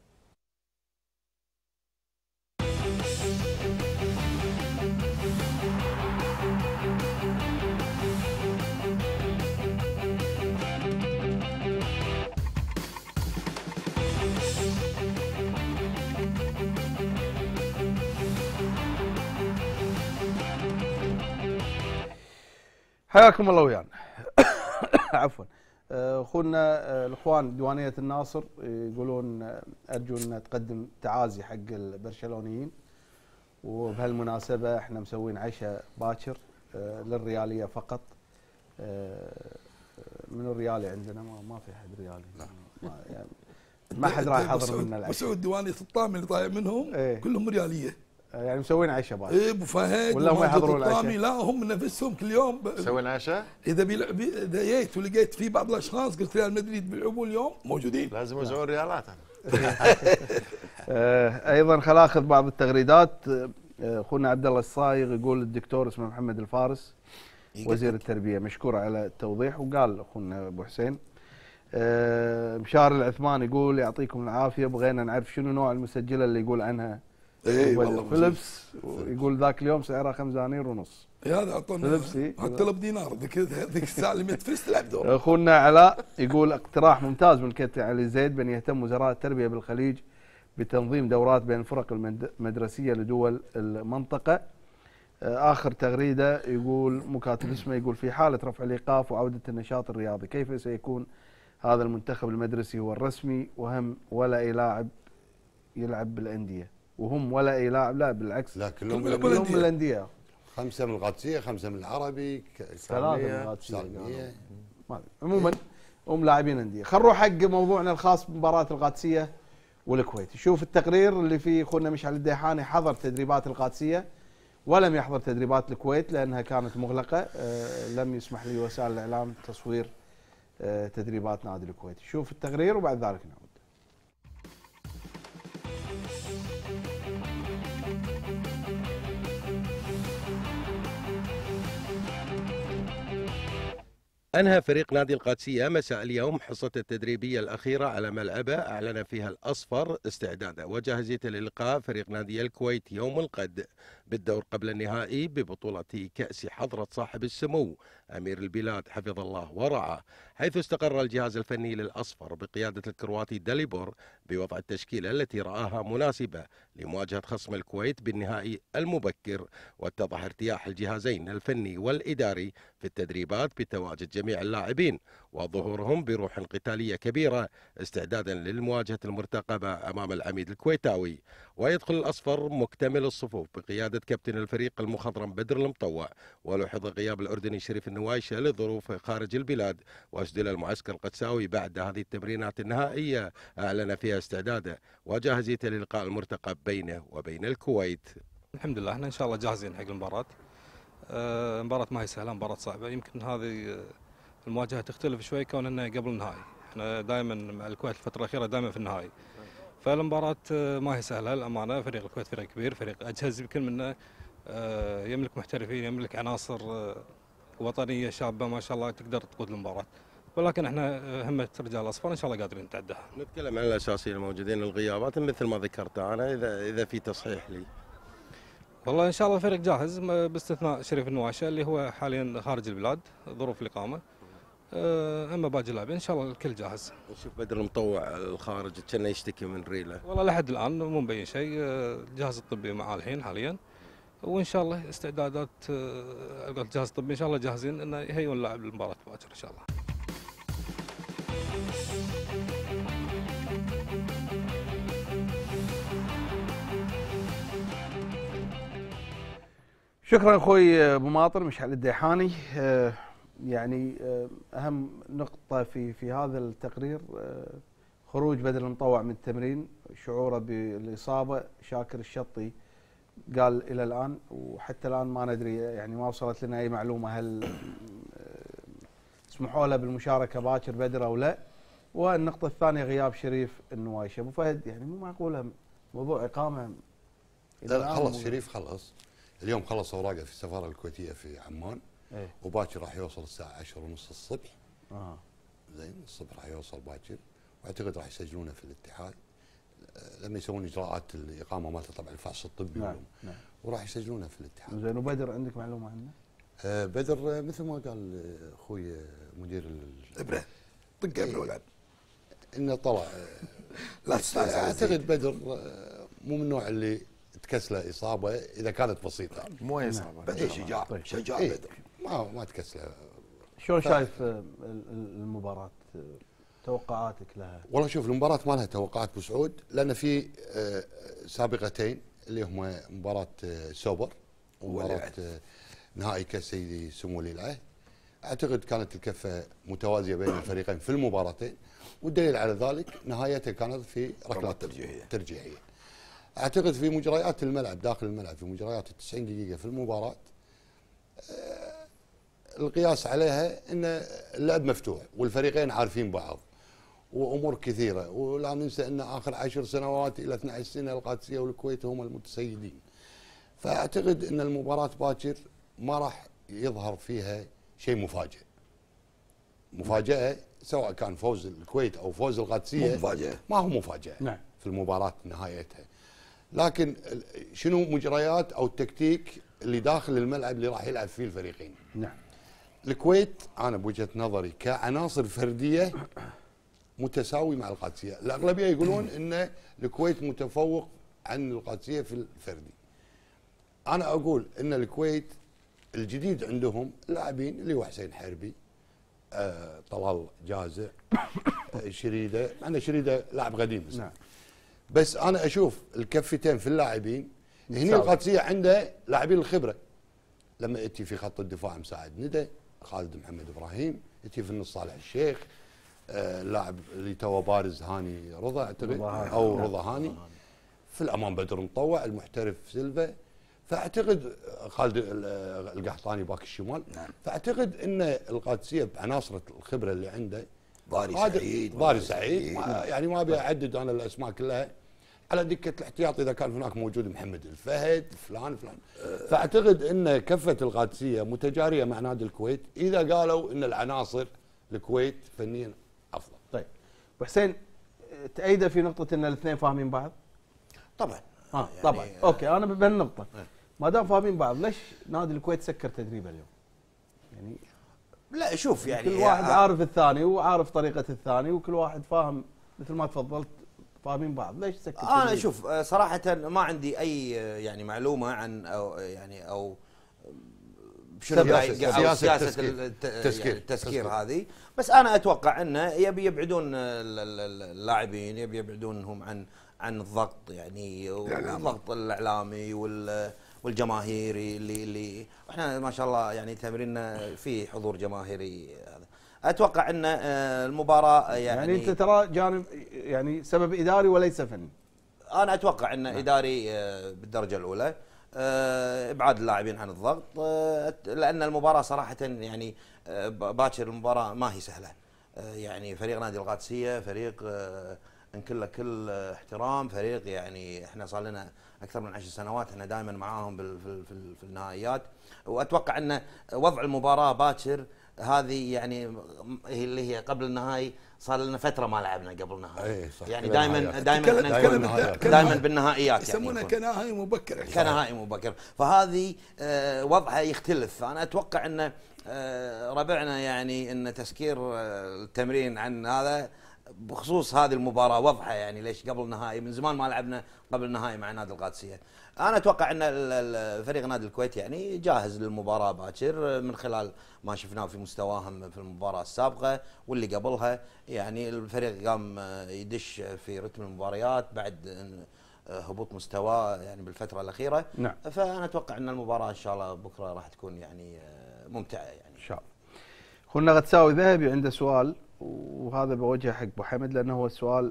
حياكم الله ويانا. عفوا اخونا الاخوان ديوانيه الناصر يقولون ارجو ان تقدم تعازي حق البرشلونيين، وبهالمناسبه احنا مسوين عشاء باكر للرياليه فقط. من الريالي عندنا ما, ما في احد ريالي ما, يعني ما حد راح يحضر منا العشاء. مسعود ديوانيه الطامي اللي طالع منهم ايه؟ كلهم رياليه يعني مسوين عشاء باكر. ايه ابو فهد ولا هم يحضرون العشاء؟ لا هم نفسهم كل يوم مسوين عشاء. اذا بيلعب اذا جيت ولقيت في بعض الاشخاص قلت ريال مدريد بيلعبوا اليوم موجودين لازم يوزعون ريالات. ايضا خل اخذ بعض التغريدات. اخونا عبد الله الصايغ يقول الدكتور اسمه محمد الفارس وزير التربيه مشكور على التوضيح. وقال اخونا ابو حسين مشار العثمان يقول يعطيكم العافيه بغينا نعرف شنو نوع المسجله اللي يقول عنها اي والله فيليبس، يقول ذاك اليوم سعرها خمسة دنانير ونص. هذا اعطونا حتى لو بدينار ذيك ذيك الساعه اللي مية فلس تلعب دور. اخونا علاء يقول اقتراح ممتاز من الكابتن علي زيد بان يهتم وزراء التربيه بالخليج بتنظيم دورات بين الفرق المدرسيه لدول المنطقه. اخر تغريده يقول مكاتب اسمه يقول في حاله رفع الايقاف وعوده النشاط الرياضي كيف سيكون هذا المنتخب المدرسي هو الرسمي وهم ولا اي لاعب يلعب بالانديه وهم ولا اي لاعب لا بالعكس لا كلهم بالانديه. خمسه من القادسيه خمسه من العربي ثلاثه من القادسيه عموما هم لاعبين انديه. خلينا نروح حق موضوعنا الخاص بمباراه القادسيه والكويت. شوف التقرير اللي فيه اخونا مشعل الديحاني حضر تدريبات القادسيه ولم يحضر تدريبات الكويت لانها كانت مغلقه. آه لم يسمح لي وسائل الاعلام تصوير آه تدريبات نادي الكويت. شوف التقرير وبعد ذلك نعود. أنهى فريق نادي القادسية مساء اليوم حصته التدريبية الأخيرة على ملعبه أعلن فيها الأصفر استعداده وجاهزيته للقاء فريق نادي الكويت يوم الغد بالدور قبل النهائي ببطولة كأس حضرة صاحب السمو أمير البلاد حفظ الله ورعاه، حيث استقر الجهاز الفني للأصفر بقيادة الكرواتي داليبور بوضع التشكيلة التي رآها مناسبة لمواجهة خصم الكويت بالنهائي المبكر. واتضح ارتياح الجهازين الفني والإداري في التدريبات بتواجد جميع اللاعبين وظهورهم بروح قتالية كبيرة استعدادا للمواجهة المرتقبة أمام العميد الكويتاوي. ويدخل الأصفر مكتمل الصفوف بقيادة بقيادة كابتن الفريق المخضرم بدر المطوع، ولوحظ غياب الأردني شريف النوايشة لظروف خارج البلاد. وأسدل المعسكر القدساوي بعد هذه التمرينات النهائية أعلن فيها استعداده وجاهزيته للقاء المرتقب بينه وبين الكويت. الحمد لله احنا ان شاء الله جاهزين حق المباراة. آه مباراة ما هي سهلة، مباراة صعبة، يمكن هذه المواجهة تختلف شوي كون انها قبل النهائي، احنا دائما مع الكويت الفترة الأخيرة دائما في النهائي. فالمباراة ما هي سهلة الأمانة، فريق الكويت فريق كبير، فريق أجهز بكل منه، آه يملك محترفين، يملك عناصر آه وطنية شابة ما شاء الله تقدر تقود المباراة. ولكن احنا همة رجال الاصفر ان شاء الله قادرين نتعداها. نتكلم عن الاساسيين الموجودين، الغيابات مثل ما ذكرت انا، اذا اذا في تصحيح لي. والله ان شاء الله الفريق جاهز باستثناء شريف النواشة اللي هو حاليا خارج البلاد ظروف الاقامه. اما باقي اللاعبين ان شاء الله الكل جاهز. نشوف بدر المطوع الخارج كان يشتكي من ريله. والله لحد الان مو مبين شيء، الجهاز الطبي معاه الحين حاليا، وان شاء الله استعدادات الجهاز الطبي ان شاء الله جاهزين انه يهيئون اللاعب للمباراه باكر ان شاء الله. شكرا اخوي ابو ماطر مشعل الديحاني. يعني اهم نقطه في في هذا التقرير خروج بدر المطوع من التمرين، شعوره بالاصابه. شاكر الشطي قال الى الان وحتى الان ما ندري، يعني ما وصلت لنا اي معلومه هل سمحوا له بالمشاركه باكر بدر او لا. والنقطه الثانيه غياب شريف النوايشه. ابو فهد يعني مو معقوله موضوع اقامه. لا خلص شريف خلص اليوم، خلص اوراقه في السفاره الكويتيه في عمان. ايه؟ وباكر راح يوصل الساعه عشرة ونص الصبح. اه زين الصبح راح يوصل باكر، واعتقد راح يسجلونه في الاتحاد لما يسوون اجراءات الاقامه مالته، طبعا الفحص الطبي. نعم. نعم. وراح يسجلونه في الاتحاد. زين وبدر عندك معلومه عنه؟ آه بدر مثل ما قال اخوي مدير ابره طق ابره ولعب انه طلع. لا تستانس. اعتقد بدر مو من النوع اللي تكسله اصابه اذا كانت بسيطه. مو اصابه بدر شجاع. طيب. شجاع إيه؟ بدر ما ما تكسله. شلون ف... شايف المباراه؟ توقعاتك لها؟ والله شوف المباراه ما لها توقعات ابو سعود، لان في سابقتين اللي هم مباراه سوبر ومباراه نهائي كاس سيدي سمو ولي العهد. اعتقد كانت الكفه متوازيه بين الفريقين في المباراتين، والدليل على ذلك نهايتها كانت في ركلات ترجيحيه. ترجيحيه. اعتقد في مجريات الملعب داخل الملعب، في مجريات التسعين دقيقه في المباراه أه القياس عليها ان اللعب مفتوح والفريقين عارفين بعض وامور كثيره، ولا ننسى ان اخر عشر سنوات الى اثنتي عشرة سنه القادسيه والكويت هم المتسيدين. فاعتقد ان المباراه باكر ما راح يظهر فيها شيء مفاجئ. مفاجاه سواء كان فوز الكويت او فوز القادسيه مفاجاه ما هو مفاجاه. نعم. في المباراه نهايتها، لكن شنو مجريات او التكتيك اللي داخل الملعب اللي راح يلعب فيه الفريقين. نعم. الكويت انا بوجهه نظري كعناصر فرديه متساوي مع القادسيه، الاغلبيه يقولون ان الكويت متفوق عن القادسيه في الفردي. انا اقول ان الكويت الجديد عندهم لاعبين اللي هو حسين حربي، آه، طلال جازع، آه، شريده، مع ان شريده لاعب قديم. نعم. بس انا اشوف الكفتين في اللاعبين. هني القادسيه عنده لاعبين الخبره، لما اتي في خط الدفاع مساعد ندى، خالد محمد ابراهيم، اتي في النص صالح الشيخ، آه، اللاعب اللي تو بارز هاني رضا اعتقد او رضا هاني، في الامام بدر مطوع، المحترف سيلفا. فاعتقد خالد القحطاني باك الشمال. نعم. فاعتقد ان القادسيه بعناصر الخبره اللي عنده، ضاري سعيد ضاري سعيد ما يعني ما ابي اعدد انا الاسماء كلها، على دكه الاحتياط اذا كان هناك موجود محمد الفهد فلان فلان. أه فاعتقد ان كفه القادسيه متجاريه مع نادي الكويت اذا قالوا ان العناصر الكويت فنيا افضل. طيب ابو حسين تأيده في نقطه ان الاثنين فاهمين بعض؟ طبعا. اه يعني طبعا آه اوكي انا بهالنقطه ما دام فاهمين بعض ليش نادي الكويت سكر تدريبه اليوم؟ يعني لا شوف يعني كل واحد آه عارف الثاني وعارف طريقه الثاني وكل واحد فاهم مثل ما تفضلت فاهمين بعض، ليش سكر انا تدريب؟ شوف صراحه ما عندي اي يعني معلومه عن او يعني او شنو سياسه, سياسة التسكير, يعني التسكير هذه، بس انا اتوقع انه يبي يبعدون اللاعبين، يبي يبعدونهم عن عن الضغط يعني والضغط الاعلامي والجماهيري اللي اللي احنا ما شاء الله يعني تمريننا في حضور جماهيري. هذا اتوقع ان المباراه يعني يعني انت ترى جانب يعني سبب اداري وليس فني. انا اتوقع ان اداري بالدرجه الاولى، ابعاد اللاعبين عن الضغط، لان المباراه صراحه يعني باكر المباراه ما هي سهله. يعني فريق نادي القادسيه فريق نكله كل احترام، فريق يعني احنا صار لنا اكثر من عشر سنوات احنا دائما معاهم في في في النهائيات، واتوقع ان وضع المباراه باكر هذه يعني هي اللي هي قبل النهائي صار لنا فتره ما لعبنا قبل النهائي. يعني دائما دائما دائما بالنهائيات يسمونها يعني كنهائي مبكر كنهائي مبكر، فهذه آه وضعها يختلف. انا اتوقع ان آه ربعنا يعني ان تسكير آه التمرين عن هذا بخصوص هذه المباراه وضحه، يعني ليش قبل النهائي من زمان ما لعبنا قبل النهائي مع نادي القادسيه. انا اتوقع ان فريق نادي الكويت يعني جاهز للمباراه باكر من خلال ما شفناه في مستواهم في المباراه السابقه واللي قبلها. يعني الفريق قام يدش في رتم المباريات بعد هبوط مستواه يعني بالفتره الاخيره. نعم. فانا اتوقع ان المباراه ان شاء الله بكره راح تكون يعني ممتعه يعني ان شاء الله. اخونا غتساوي ذهبي عنده سؤال، وهذا بوجهه حق ابو حمد لانه هو السؤال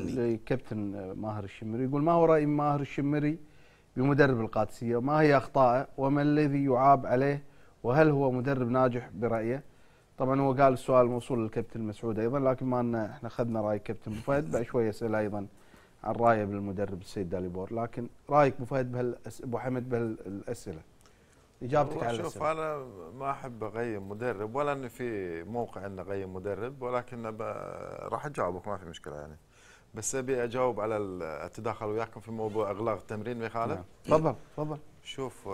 لكابتن ماهر الشمري. يقول: ما هو راي ماهر الشمري بمدرب القادسيه، وما هي اخطائه، وما الذي يعاب عليه، وهل هو مدرب ناجح برايه؟ طبعا هو قال السؤال موصول للكابتن مسعود ايضا، لكن ما ان احنا اخذنا راي كابتن ابو فهد بعد شويه اسئله ايضا عن رايه بالمدرب السيد داليبور، لكن رايك ابو فهد بهال ابو حمد بهالاسئله؟ اجابتك على الاسئله. شوف انا ما احب اغيم مدرب ولا ان في موقع ان اغيم مدرب، ولكن راح اجاوبك ما في مشكله يعني، بس ابي اجاوب على التداخل وياكم في موضوع اغلاق التمرين. يا خالد تفضل تفضل. شوف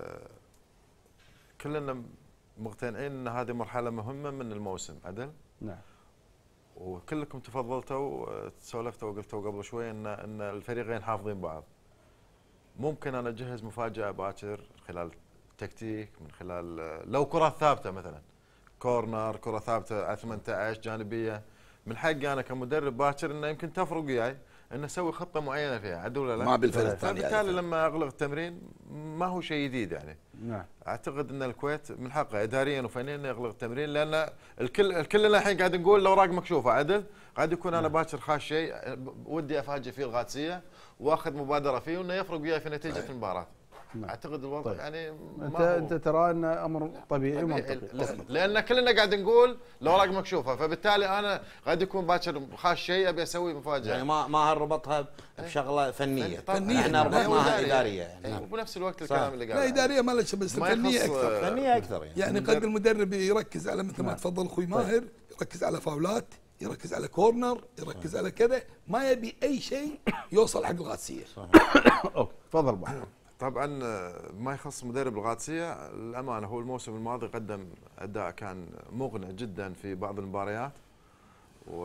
كلنا مقتنعين ان هذه مرحله مهمه من الموسم عدل. نعم. وكلكم تفضلتوا تسولفتوا وقلتوا قبل شوي ان ان الفريقين حافظين بعض. ممكن انا اجهز مفاجاه باكر خلال تكتيك، من خلال لو كرات ثابته مثلا كورنر، كره ثابته على ثمانية عشر جانبيه، من حقي انا كمدرب باكر انه يمكن تفرق وياي ان اسوي خطه معينه فيها عدل ولا لا؟ ما بالفرق الثاني. فبالتالي لما اغلق التمرين ما هو شيء جديد يعني. نعم. اعتقد ان الكويت من حقه اداريا وفنيا انه يغلق التمرين، لان الكل الكل الحين قاعد نقول الاوراق مكشوفه عدل، قاعد يكون انا باكر خاش شيء ودي افاجئ فيه القادسيه واخذ مبادره فيه وانه يفرق وياي في نتيجه المباراه. نعم. اعتقد الوضع طيب. يعني انت انت ترى انه امر طبيعي ومنطقي، لان كلنا قاعد نقول الاوراق مكشوفه، فبالتالي انا قاعد يكون باكر خاش شيء ابي اسوي مفاجاه يعني ما ما ربطها بشغله فنيه، فنيه احنا ربطناها اداريه يعني. وبنفس الوقت الكلام اللي قاله لا اداريه ما لها بس فنيه اكثر. فنيه اكثر يعني, يعني قد المدرب يركز على مثل ما تفضل اخوي ماهر، يركز على فاولات، يركز على كورنر، يركز على كذا، ما يبي اي شيء يوصل حق القادسيه. اوكي تفضل ابو حمد. طبعا ما يخص مدرب القادسيه، الامانه هو الموسم الماضي قدم اداء كان مقنع جدا في بعض المباريات، و...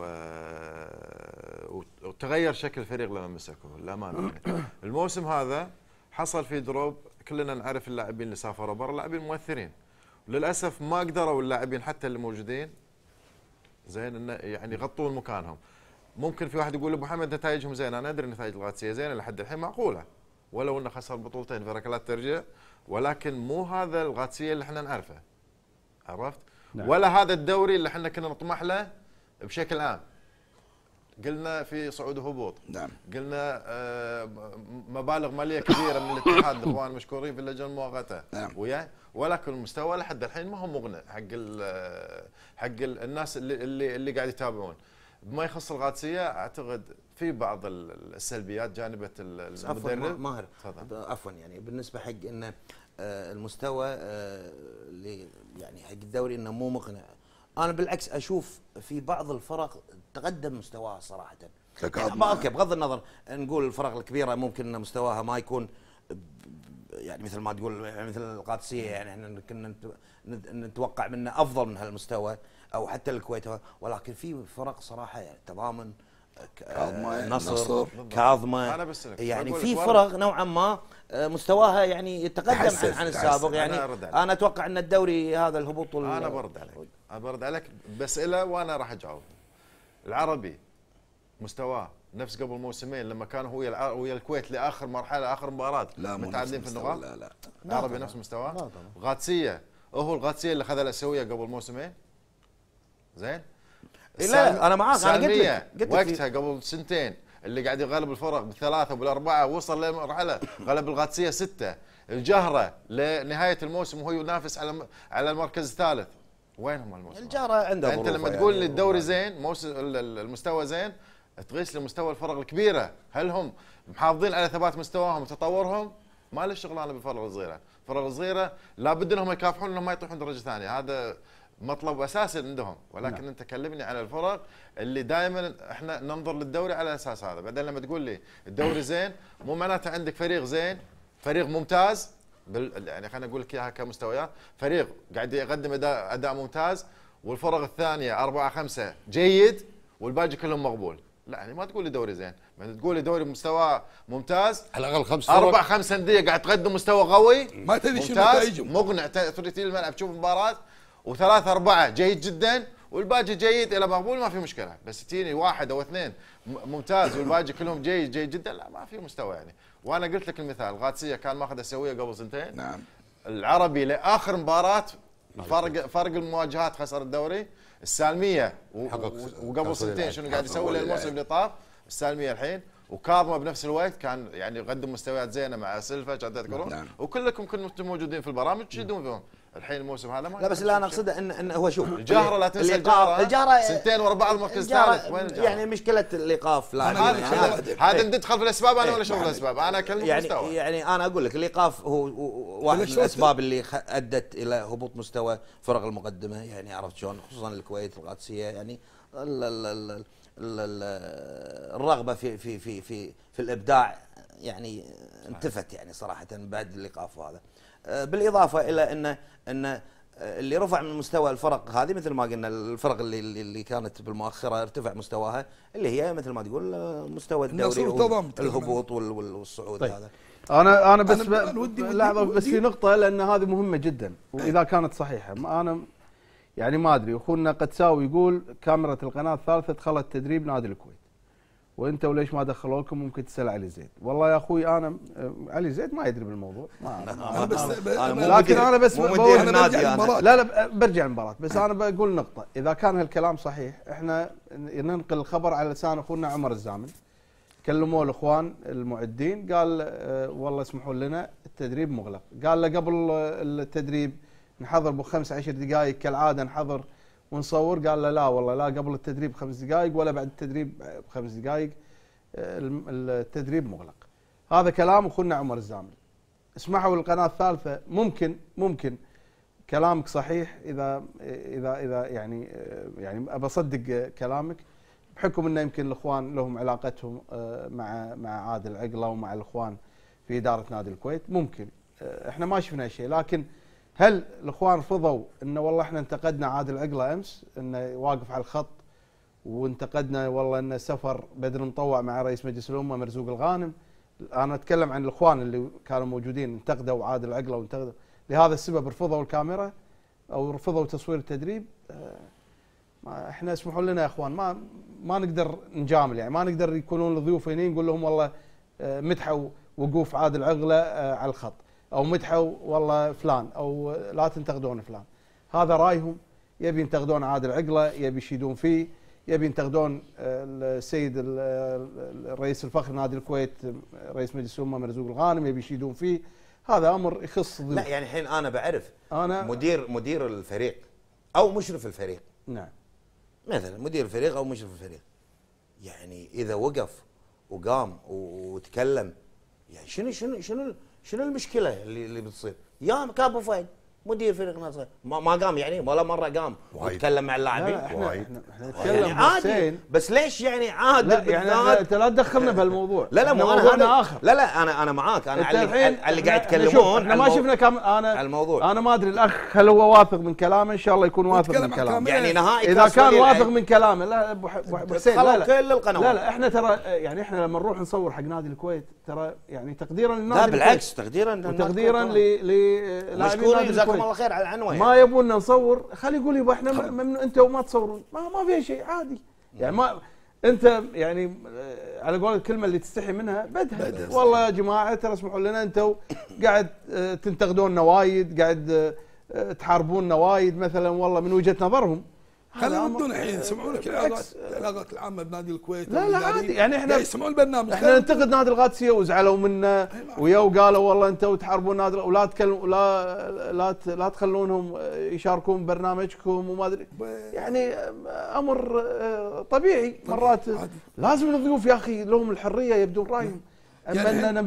وتغير شكل الفريق لما مسكه الامانه يعني. الموسم هذا حصل فيه دروب، كلنا نعرف اللاعبين اللي سافروا برا اللاعبين مؤثرين، وللاسف ما قدروا اللاعبين حتى اللي موجودين زين انه يعني يغطون مكانهم. ممكن في واحد يقول ابو محمد نتائجهم زينه، انا ادري نتائج القادسيه زينه لحد الحين معقوله، ولو انه خسر بطولتين في ركلات ترجيع، ولكن مو هذا القادسيه اللي احنا نعرفه، عرفت؟ نعم. ولا هذا الدوري اللي احنا كنا نطمح له بشكل عام. قلنا في صعود وهبوط. نعم. قلنا آه مبالغ ماليه كبيره من الاتحاد، الاخوان مشكورين في اللجنه المؤقته. نعم. ويا ولكن المستوى لحد الحين ما هو مغنى حق ال حق ال الناس اللي اللي, اللي قاعد يتابعون. بما يخص القادسيه اعتقد في بعض السلبيات جانبه المدرب. ماهر عفوا يعني بالنسبه حق انه المستوى اللي يعني حق الدوري انه مو مقنع، انا بالعكس اشوف في بعض الفرق تقدم مستواها صراحه. يعني اوكي بغض النظر نقول الفرق الكبيره ممكن ان مستواها ما يكون يعني مثل ما تقول يعني مثل القادسيه، يعني احنا كنا نتوقع منه افضل من هالمستوى او حتى الكويت، ولكن في فرق صراحه يعني تضامن نصر كاظمه، يعني في فرق نوعا ما مستواها يعني يتقدم عن, عن السابق. يعني انا, أنا اتوقع ان الدوري هذا الهبوط. انا برد عليك انا برد عليك باسئله وانا راح اجاوب. العربي مستواه نفس قبل موسمين لما كانوا هو ويا ويا الكويت لاخر مرحله اخر مباراه متعادلين في النقاط؟ لا لا العربي نفس مستواه؟ غاتسيه هو الغاتسيه اللي خذ الاسيويه قبل موسمين؟ زين؟ لا انا معاك، انا قلت لك قلت وقتها قبل سنتين اللي قاعد يغلب الفرق بالثلاثه وبالاربعه وصل لمرحله غلب الغاتسيه سته، الجهره لنهايه الموسم وهو ينافس على على المركز الثالث، وينهم الموسم؟ الجهره عنده انت لما تقول لي الدوري زين موسم المستوى زين تقيس لمستوى الفرق الكبيره، هل هم محافظين على ثبات مستواهم وتطورهم؟ ما له شغلانه بالفرق الصغيره، الفرق الصغيره لابد انهم يكافحون انهم ما يطيحون درجه ثانيه، هذا مطلب اساسي عندهم، ولكن نعم. انت كلمني على الفرق اللي دائما احنا ننظر للدوري على اساس هذا، بعدين لما تقول لي الدوري زين مو معناته عندك فريق زين، فريق ممتاز بال... يعني خلينا اقول لك اياها كمستويات، فريق قاعد يقدم اداء اداء ممتاز والفرق الثانيه أربعة خمسة جيد والباقي كلهم مقبول، لا يعني ما تقول لي دوري زين، ما تقول لي دوري مستوى ممتاز على الاقل خمس فرق اربع خمس انديه قاعد تقدم مستوى قوي ما تدري شو نتائجهم مقنع، تريد الملعب تشوف المباراه وثلاثة أربعة جيد جدا والباقي جيد إلى مقبول ما في مشكلة، بس تجيني واحد أو اثنين ممتاز والباقي كلهم جيد جيد جدا، لا ما في مستوى يعني. وأنا قلت لك المثال غاتسية كان ماخذ السوية قبل سنتين، نعم. العربي لآخر مباراة فرق فرق المواجهات خسر الدوري، السالمية وقبل سنتين شنو قاعد يسوي للموسم اللي طاف، السالمية الحين وكاظمه بنفس الوقت كان يعني يقدم مستويات زينه مع سيلفا كان تذكرون، نعم. وكلكم كنتم موجودين في البرامج تشيدون فيهم، الحين الموسم هذا ما لا بس اللي انا اقصده ان ان هو شوف الجهره لا تنسى الجهره الجهره سنتين ورا بعض المركز الثالث، وين الجهره؟ يعني مشكله الايقاف لاعبين هذا ندخل في الاسباب انا ولا شغل الاسباب، انا اكلمك يعني مستوى. يعني انا اقول لك الايقاف هو واحد من الاسباب اللي ادت الى هبوط مستوى فرق المقدمه، يعني عرفت شلون، خصوصا الكويت القادسيه، يعني ال ال ال الرغبه في في في في في الابداع يعني انتفت يعني صراحه بعد الايقاف هذا، بالاضافه الى ان ان اللي رفع من مستوى الفرق هذه مثل ما قلنا الفرق اللي اللي كانت بالمؤخره ارتفع مستواها اللي هي مثل ما تقول مستوى الدوري والهبوط والصعود. طيب. هذا انا انا بس أنا ودي لحظه بس في نقطه لان هذه مهمه جدا واذا كانت صحيحه، انا يعني ما ادري اخونا قدساوي يقول كاميرا القناه الثالثه دخلت تدريب نادي الكويت وانتوا ليش ما دخلوكم؟ ممكن تسال علي زيد. والله يا اخوي انا علي زيد ما يدري بالموضوع، ما انا بس أنا لكن انا بس بقول النادي لا لا برجع المباراه، بس انا بقول نقطه، اذا كان هالكلام صحيح احنا ننقل الخبر على لسان اخونا عمر الزامل، كلموه الاخوان المعدين قال اه والله اسمحوا لنا التدريب مغلق، قال له قبل التدريب نحضر بخمس عشر دقائق كالعاده نحضر ونصور، قال له لا والله لا قبل التدريب بخمس دقائق ولا بعد التدريب بخمس دقائق التدريب مغلق. هذا كلام اخونا عمر الزامل. اسمحوا للقناه الثالثه، ممكن ممكن كلامك صحيح اذا اذا اذا يعني يعني ابى اصدق كلامك بحكم انه يمكن الاخوان لهم علاقتهم مع مع عادل عقله ومع الاخوان في اداره نادي الكويت، ممكن احنا ما شفنا شيء، لكن هل الاخوان رفضوا انه والله احنا انتقدنا عادل عقله امس انه واقف على الخط وانتقدنا والله انه سفر بدر مطوع مع رئيس مجلس الامه مرزوق الغانم؟ انا اتكلم عن الاخوان اللي كانوا موجودين انتقدوا عادل عقله وانتقدوا لهذا السبب رفضوا الكاميرا او رفضوا تصوير التدريب. ما احنا اسمحوا لنا يا اخوان ما ما نقدر نجامل، يعني ما نقدر يكونون الضيوف هنا نقول لهم والله مدحوا وقوف عادل عقله على الخط او مدحوا والله فلان او لا تنتقدون فلان، هذا رايهم، يبي ينتقدون عادل عقله يبي يشيدون فيه، يبي ينتقدون السيد الرئيس الفخر نادي الكويت رئيس مجلس الامه مرزوق الغانم يبي يشيدون فيه، هذا امر يخص ضيوف. لا يعني الحين انا بعرف انا مدير مدير الفريق او مشرف الفريق، نعم مثلا مدير الفريق او مشرف الفريق، يعني اذا وقف وقام وتكلم يعني شنو شنو شنو شنو المشكله اللي اللي بتصير؟ يا كابو فايد مدير فريق ناصر ما, ما قام يعني ولا مره قام وتكلم مع اللاعبين؟ احنا احنا احنا نتكلم يعني عادي، بس ليش يعني عادل لا يعني انت لا تدخلنا بهالموضوع. لا لا مو انا هذا اخر. لا لا انا انا معاك، انا على اللي, اللي قاعد يتكلمون احنا ما شفنا كم انا الموضوع. انا ما ادري الاخ هل هو واثق من كلامه، ان شاء الله يكون واثق من كلامه يعني نهائي اذا كان واثق من كلامه. لا ابو حسين لا لا كل القنوات لا لا احنا ترى يعني احنا لما نروح نصور حق نادي الكويت ترى يعني تقديرا للنادي، لا بالعكس تقديرا وتقديرا للاعبين نادي جزاكم الله خير على العنوان، ما يبوننا نصور خلي يقول يبا احنا ممنوع انتم ما تصورون، ما ما فيها شيء عادي يعني. ما انت يعني على قول الكلمه اللي تستحي منها بدها. والله يا جماعه ترى اسمحوا لنا، انتم قاعد تنتقدوننا وايد، قاعد تحاربوننا وايد مثلا، والله من وجهه نظرهم. خلينا يردون الحين يسمعون لك العلاقات العلاقات العامه بنادي الكويت. لا لا عادي يعني احنا يسمعون البرنامج. احنا ننتقد نادي القادسيه وزعلوا منا ويا وقالوا والله انتم تحاربون نادي ولا تكلم لا لا لا تخلونهم يشاركون برنامجكم وما ادري يعني امر طبيعي. مرات لازم الضيوف يا اخي لهم الحريه يبدون رايهم. اما اننا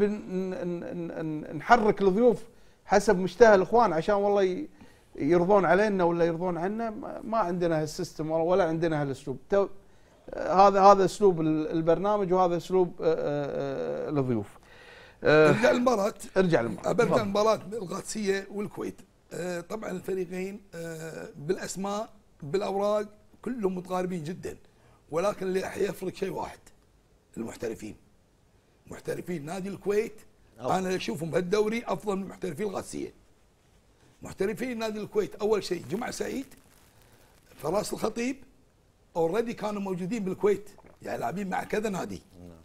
نحرك الضيوف حسب مشتهى الاخوان عشان والله يرضون علينا ولا يرضون عنا، ما عندنا هالسيستم ولا عندنا هالاسلوب. هذا هذا اسلوب البرنامج وهذا اسلوب الضيوف. ارجع المباراة ارجع المباراة برجع المباراة القادسية والكويت. طبعا الفريقين بالاسماء بالاوراق كلهم متقاربين جدا، ولكن اللي يفرق شيء واحد، المحترفين. محترفين نادي الكويت انا اشوفهم بهالدوري افضل من محترفين القادسية. محترفين نادي الكويت اول شيء جمعه سعيد، فراس الخطيب اوريدي كانوا موجودين بالكويت، يعني لاعبين مع كذا نادي،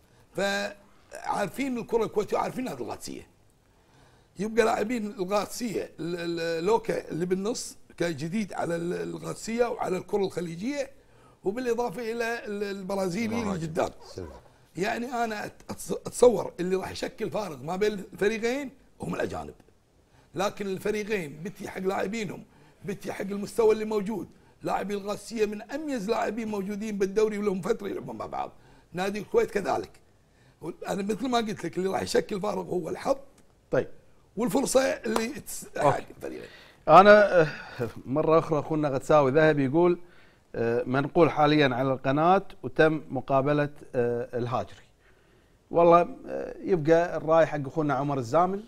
فعارفين الكره الكويتيه وعارفين نادي القادسيه. يبقى لاعبين القادسيه لوكا اللي بالنص كجديد على القادسيه وعلى الكره الخليجيه، وبالاضافه الى البرازيلي اللي قدام. يعني انا اتصور اللي راح يشكل فارق ما بين الفريقين هم الاجانب. لكن الفريقين بتي حق لاعبينهم، بتي حق المستوى اللي موجود. لاعبي القادسيه من اميز لاعبين موجودين بالدوري ولهم فتره يلعبون مع بعض. نادي الكويت كذلك. انا مثل ما قلت لك اللي راح يشكل فارق هو الحظ. طيب. والفرصه اللي حق الفريقين. انا مره اخرى اخونا غتساوي ذهبي يقول منقول حاليا على القناه وتم مقابله الهاجري. والله يبقى الراي حق اخونا عمر الزامل.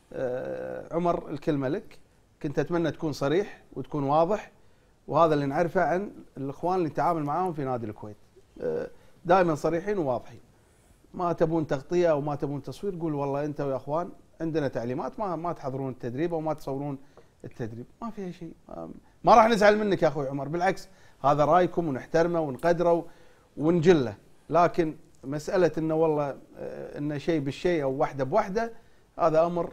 أه عمر الكلمة لك، كنت أتمنى تكون صريح وتكون واضح، وهذا اللي نعرفه عن الإخوان اللي نتعامل معاهم في نادي الكويت. أه دائما صريحين وواضحين، ما تبون تغطية أو ما تبون تصوير قول والله أنتوا يا إخوان عندنا تعليمات ما ما تحضرون التدريب أو ما تصورون التدريب، ما فيها شيء. ما راح نزعل منك يا أخوي عمر، بالعكس هذا رأيكم ونحترمه ونقدره ونجله، لكن مسألة إنه والله إنه شيء بالشيء أو وحدة بوحدة هذا أمر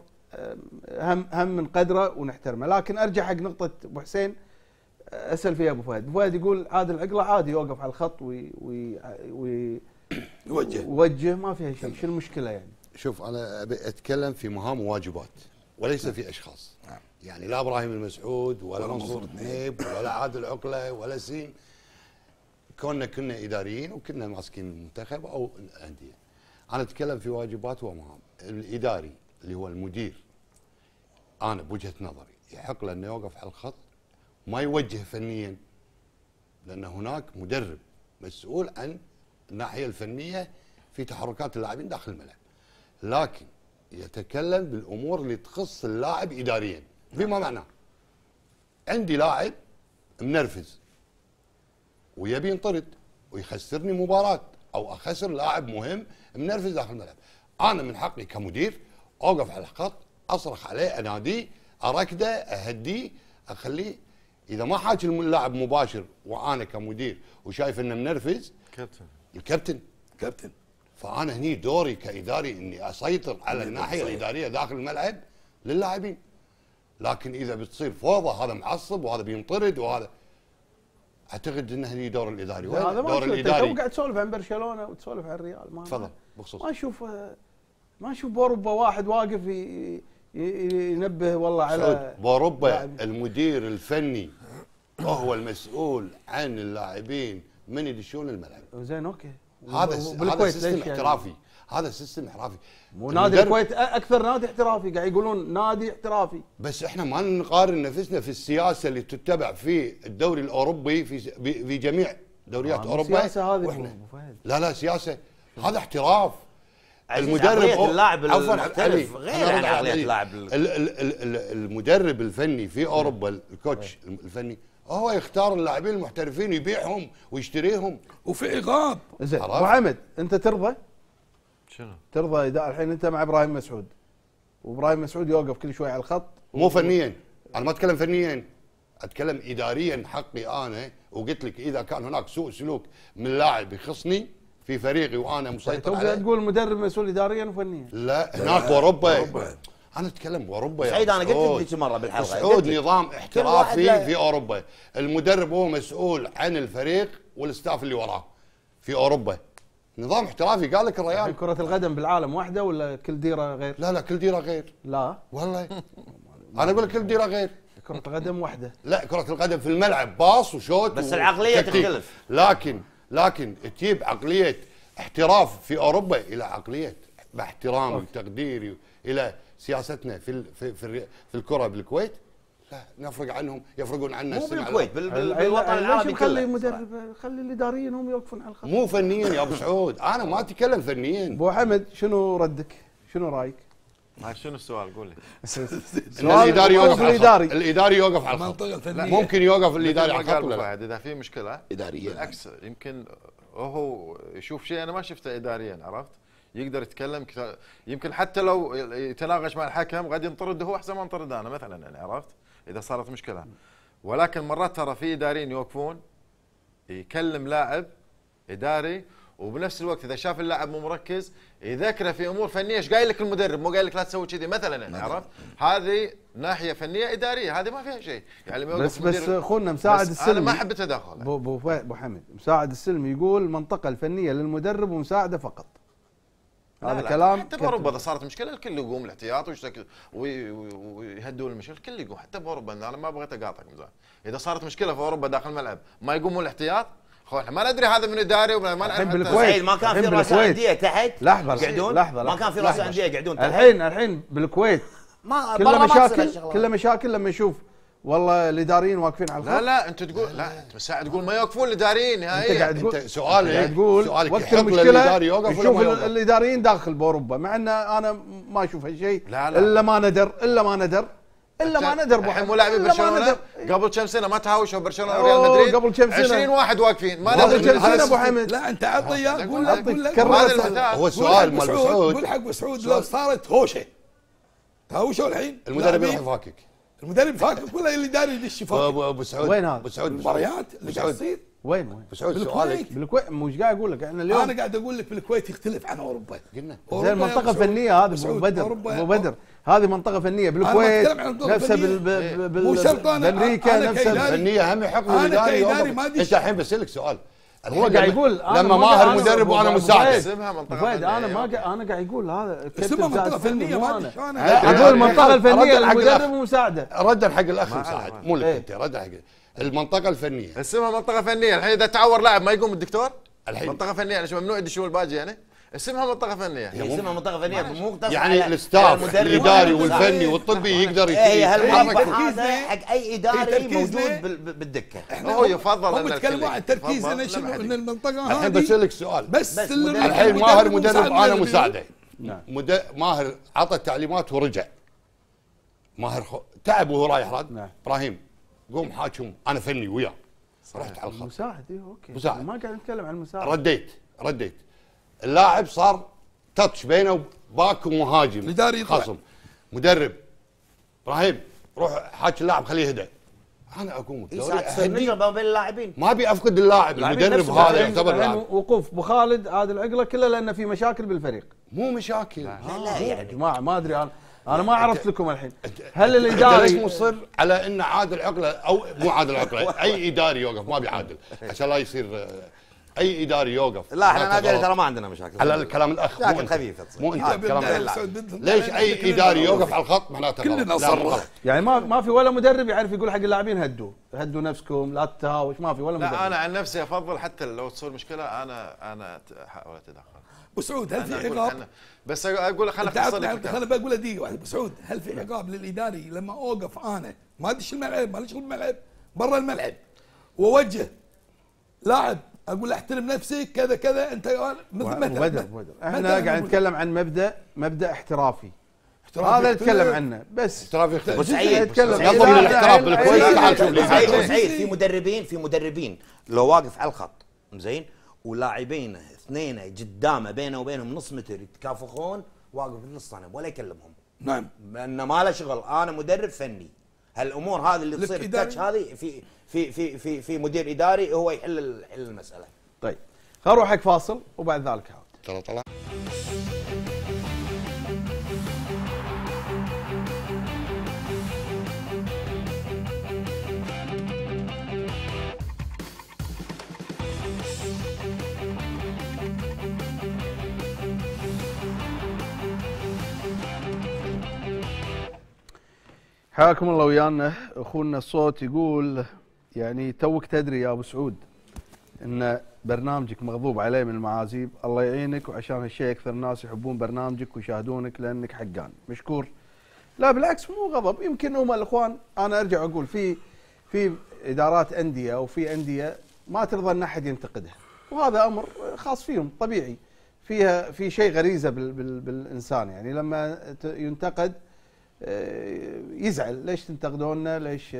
هم هم من قدره ونحترمه. لكن ارجع حق نقطه ابو حسين اسال فيها ابو فهد. ابو فهد يقول عادل العقله عادي يوقف على الخط وي وي وي يوجه يوجه ما فيها شيء. شو المشكله يعني؟ شوف انا ابي اتكلم في مهام وواجبات وليس في اشخاص. يعني لا ابراهيم المسعود ولا منصور الثنيب ولا عادل عقله ولا سين، كنا كنا اداريين وكنا ماسكين المنتخب او الانديه. انا اتكلم في واجبات ومهام. الاداري اللي هو المدير انا بوجهه نظري يحق له انه يوقف على الخط ما يوجه فنيا، لان هناك مدرب مسؤول عن الناحيه الفنيه في تحركات اللاعبين داخل الملعب، لكن يتكلم بالامور اللي تخص اللاعب اداريا. بما معناه عندي لاعب منرفز ويبي ينطرد ويخسرني مباراه او اخسر لاعب مهم منرفز داخل الملعب، انا من حقي كمدير اوقف على الخط اصرخ عليه اناديه اركده اهديه اخليه. اذا ما حاكي اللاعب مباشر وانا كمدير وشايف انه منرفز كابتن الكابتن كابتن فانا هني دوري كاداري اني اسيطر على الناحيه الاداريه داخل الملعب للاعبين. لكن اذا بتصير فوضى هذا معصب وهذا بينطرد وهذا اعتقد انه هني دور الاداري. هذا دور الاداري انت قاعد تسولف عن برشلونه وتسولف عن الريال. ما تفضل بخصوص ما اشوف ما اشوف باوروبا واحد واقف ينبه والله على باوروبا المدير الفني وهو المسؤول عن اللاعبين من يدشون الملعب. زين اوكي هذا هذا سيستم احترافي يعني. هذا سيستم احترافي. ونادي الكويت اكثر نادي احترافي قاعد يقولون نادي احترافي. بس احنا ما نقارن نفسنا في السياسه اللي تتبع في الدوري الاوروبي في في جميع دوريات آه اوروبا. السياسه هذه واحنا لا لا سياسه هذا احتراف. المدرب اللاعب المحترف غير عن عقليه اللاعب. المدرب الفني في اوروبا الكوتش الفني هو يختار اللاعبين المحترفين يبيعهم ويشتريهم وفي عقاب. زين ابو حمد انت ترضى؟ شنو؟ ترضى اذا الحين انت مع ابراهيم مسعود وابراهيم مسعود يوقف كل شوي على الخط؟ مو فنيا، انا ما اتكلم فنيا، اتكلم اداريا. حقي انا وقلت لك اذا كان هناك سوء سلوك من لاعب يخصني في فريقي وانا مسيطر عليه. عليه. تقول المدرب مسؤول اداريا وفنيا؟ لا هناك باوروبا. انا اتكلم باوروبا. سعيد انا قلت لك مره بالحلقه سعود نظام احترافي في اوروبا، المدرب هو مسؤول عن الفريق والستاف اللي وراه في اوروبا. نظام احترافي قال لك الريال. كرة القدم بالعالم واحدة ولا كل ديرة غير؟ لا لا كل ديرة غير. لا والله انا اقول لك كل ديرة غير. كرة القدم واحدة. لا كرة القدم في الملعب باص وشوت بس العقلية تختلف. لكن لكن تجيب عقلية احتراف في اوروبا الى عقلية باحترامي وتقديري الى سياستنا في في في, في الكرة بالكويت. لا نفرق عنهم، يفرقون عنا. مو بالكويت بالوطن العربي كله. خلي المدرب خلي الاداريين هم يوقفون على الخط. مو فنيا يا ابو سعود، انا ما اتكلم فنيا. ابو حمد شنو ردك؟ شنو رايك؟ هاي شنو السؤال قول لي؟ الاداري يوقف على الخط. الاداري يوقف على الخط. ممكن يوقف الاداري على الخط ولا لا؟ اذا في مشكله اداريه بالعكس يمكن هو يشوف شيء انا ما شفته اداريا، عرفت؟ يقدر يتكلم يمكن حتى لو يتناقش مع الحكم قد ينطرد هو احسن ما انطرد انا مثلا، يعني عرفت؟ اذا صارت مشكله. ولكن مرات ترى في اداريين يوقفون يكلم لاعب اداري وبنفس الوقت اذا شاف اللاعب مو مركز يذكره في امور فنيه. ايش قايل لك المدرب؟ مو قايل لك لا تسوي كذي مثلا، يعني عرفت؟ هذه ناحيه فنيه اداريه، هذه ما فيها شيء يعني. بس بس اخونا مساعد السلمي انا ما حبيت ادخل. ابو ابو ابو حمد مساعد السلمي يقول المنطقه الفنيه للمدرب ومساعده فقط. هذا كلام حتى باوروبا اذا صارت مشكله الكل يقوم الاحتياط ويشتكي ويهدون المشكله، الكل يقوم. حتى باوروبا انا ما بغيت اقاطعك مزاح، اذا صارت مشكله في اوروبا داخل الملعب ما يقومون الاحتياط. خو احنا ما ندري هذا من اداري وما نعرف. بالكويت ما كان في رؤساء انديه تحت لحظه يقعدون؟ لحظه ما كان في رؤساء انديه يقعدون تحت. الحين الحين بالكويت ما كله مشاكل كله مشاكل لما يشوف والله الاداريين واقفين على الخط. لا لا انت تقول لا انت مساعد تقول ما يوقفون الاداريين نهائيا. انت قاعد تقول سؤالي قاعد تقول وقت المشكله يشوف الاداريين داخل باوروبا، مع ان انا ما اشوف هالشيء الا ما ندر الا ما ندر الا ما ندر. الحين مو لاعبين برشلونه قبل كم سنه ما تهاوشوا برشلونه وريال مدريد قبل كم سنه عشرين واحد واقفين ما قبل كم سنه ابو حمد. لا انت عطيه قول لك قول لك هذا المثال. هو السؤال مال سعود قول حق سعود لو صارت هوشه تهاوشوا الحين المدرب يروح يفاكك. المدرب فاكك ولا الاداري يدش يفاكك؟ ابو سعود وين هذا؟ ابو سعود المباريات اللي قاعد تصير وين وين؟ ابو سعود سؤالك بالكويت مش قاعد اقول لك احنا اليوم انا قاعد اقول لك بالكويت يختلف عن اوروبا. قلنا زين منطقه فنيه هذه ابو بدر ابو بدر هذه منطقه فنيه بالكويت نفسها بامريكا نفسها فنيه. هم يحق الاداري. انت الحين بسالك سؤال، هو قاعد يقول لما ماهر مدرب وانا مساعد. اسمها منطقه فنيه. انا ما انا قاعد اقول هذا اسمها منطقه فنيه ما ادري شلون. اقول المنطقه الفنيه للمدرب ومساعده. ردا حق الاخ مساعد مو لك انت. ردا حق المنطقه الفنيه اسمها منطقه فنيه. الحين اذا تعور لاعب ما يقوم الدكتور الحين منطقه فنيه يعني ممنوع يدشون الباجي يعني اسمها منطقه فنيه. اسمها منطقه فنيه مو مقتصر يعني الاستاف الاداري والفني والطبي يقدر يسوي. هي هالمحرك هذا حق اي اداري موجود بالدكه. هو يفضل هم يتكلموا عن التركيز ان شنو ان المنطقه هذه. الحين بسالك سؤال بس الحين ماهر مدرب انا مساعده. نعم ماهر عطى التعليمات ورجع. ماهر تعب وهو رايح رد. نعم ابراهيم قوم حاكم انا فني وياه. رحت على الخط مساعد. اي اوكي مساعد. ما قاعد نتكلم عن المساعد. رديت رديت اللاعب صار تاتش بينه باك ومهاجم خصم. مدرب ابراهيم روح حاكي اللاعب خليه يهدى. انا اقوم نقرب بين اللاعبين ما ابي افقد اللاعب. المدرب هذا يعتبر لاعب. وقوف ابو خالد هذه العقله كلها لان في مشاكل بالفريق. مو مشاكل. لا لا يعني جماعه ما ادري انا انا ما عرفت لكم الحين. هل الاداري ليش مصر على ان عادل عقله او مو عادل عقله اي اداري يوقف ما بيعادل عشان لا يصير اي اداري يوقف. لا احنا نادي ترى ما عندنا مشاكل على الكلام الاخ لكن خفيفه مو انت كلام الاخ. ليش اي اداري يوقف على الخط معناته كلنا صرخ يعني ما ما في ولا مدرب يعرف يقول حق اللاعبين هدوا هدوا نفسكم لا تتهاوش. ما في ولا مدرب. لا انا عن نفسي افضل حتى لو تصير مشكله انا انا احاول اتدخل. ابو سعود هل في عقاب؟ بس اقول خليني اختصر خليني بقول دقيقه واحده. ابو سعود هل في عقاب للاداري لما اوقف انا ما ادش الملعب ما لي شغل بالملعب برا الملعب واوجه لاعب اقول له احترم نفسك كذا كذا انت مثل بدر بدر احنا قاعد نتكلم عن مبدا مبدا احترافي هذا نتكلم عنه بس. احترافي يختلف. سعيد يفضل الاحتراف بالكويت. تعال شوف لي سعيد سعيد في مدربين في مدربين لو واقف على الخط زين ولاعبين اثنين قدامه بينه وبينهم نص متر يتكافخون واقف بنص صنم ولا يكلمهم. نعم لانه ما له شغل. انا مدرب فني. هالامور هذه اللي تصير التاتش هذه في في في في في مدير اداري هو يحل يحل المساله. طيب خلينا نروح حق فاصل وبعد ذلك عود. ترى طلع حياكم الله ويانا. اخونا الصوت يقول يعني توك تدري يا ابو سعود ان برنامجك مغضوب عليه من المعازيب، الله يعينك، وعشان هالشيء اكثر الناس يحبون برنامجك ويشاهدونك لانك حقان مشكور. لا بالعكس مو غضب، يمكن هم الاخوان، انا ارجع اقول في في ادارات انديه وفي انديه ما ترضى ان احد ينتقدها، وهذا امر خاص فيهم طبيعي، فيها في شيء غريزه بال بال بالانسان، يعني لما ينتقد يزعل، ليش تنتقدونا؟ ليش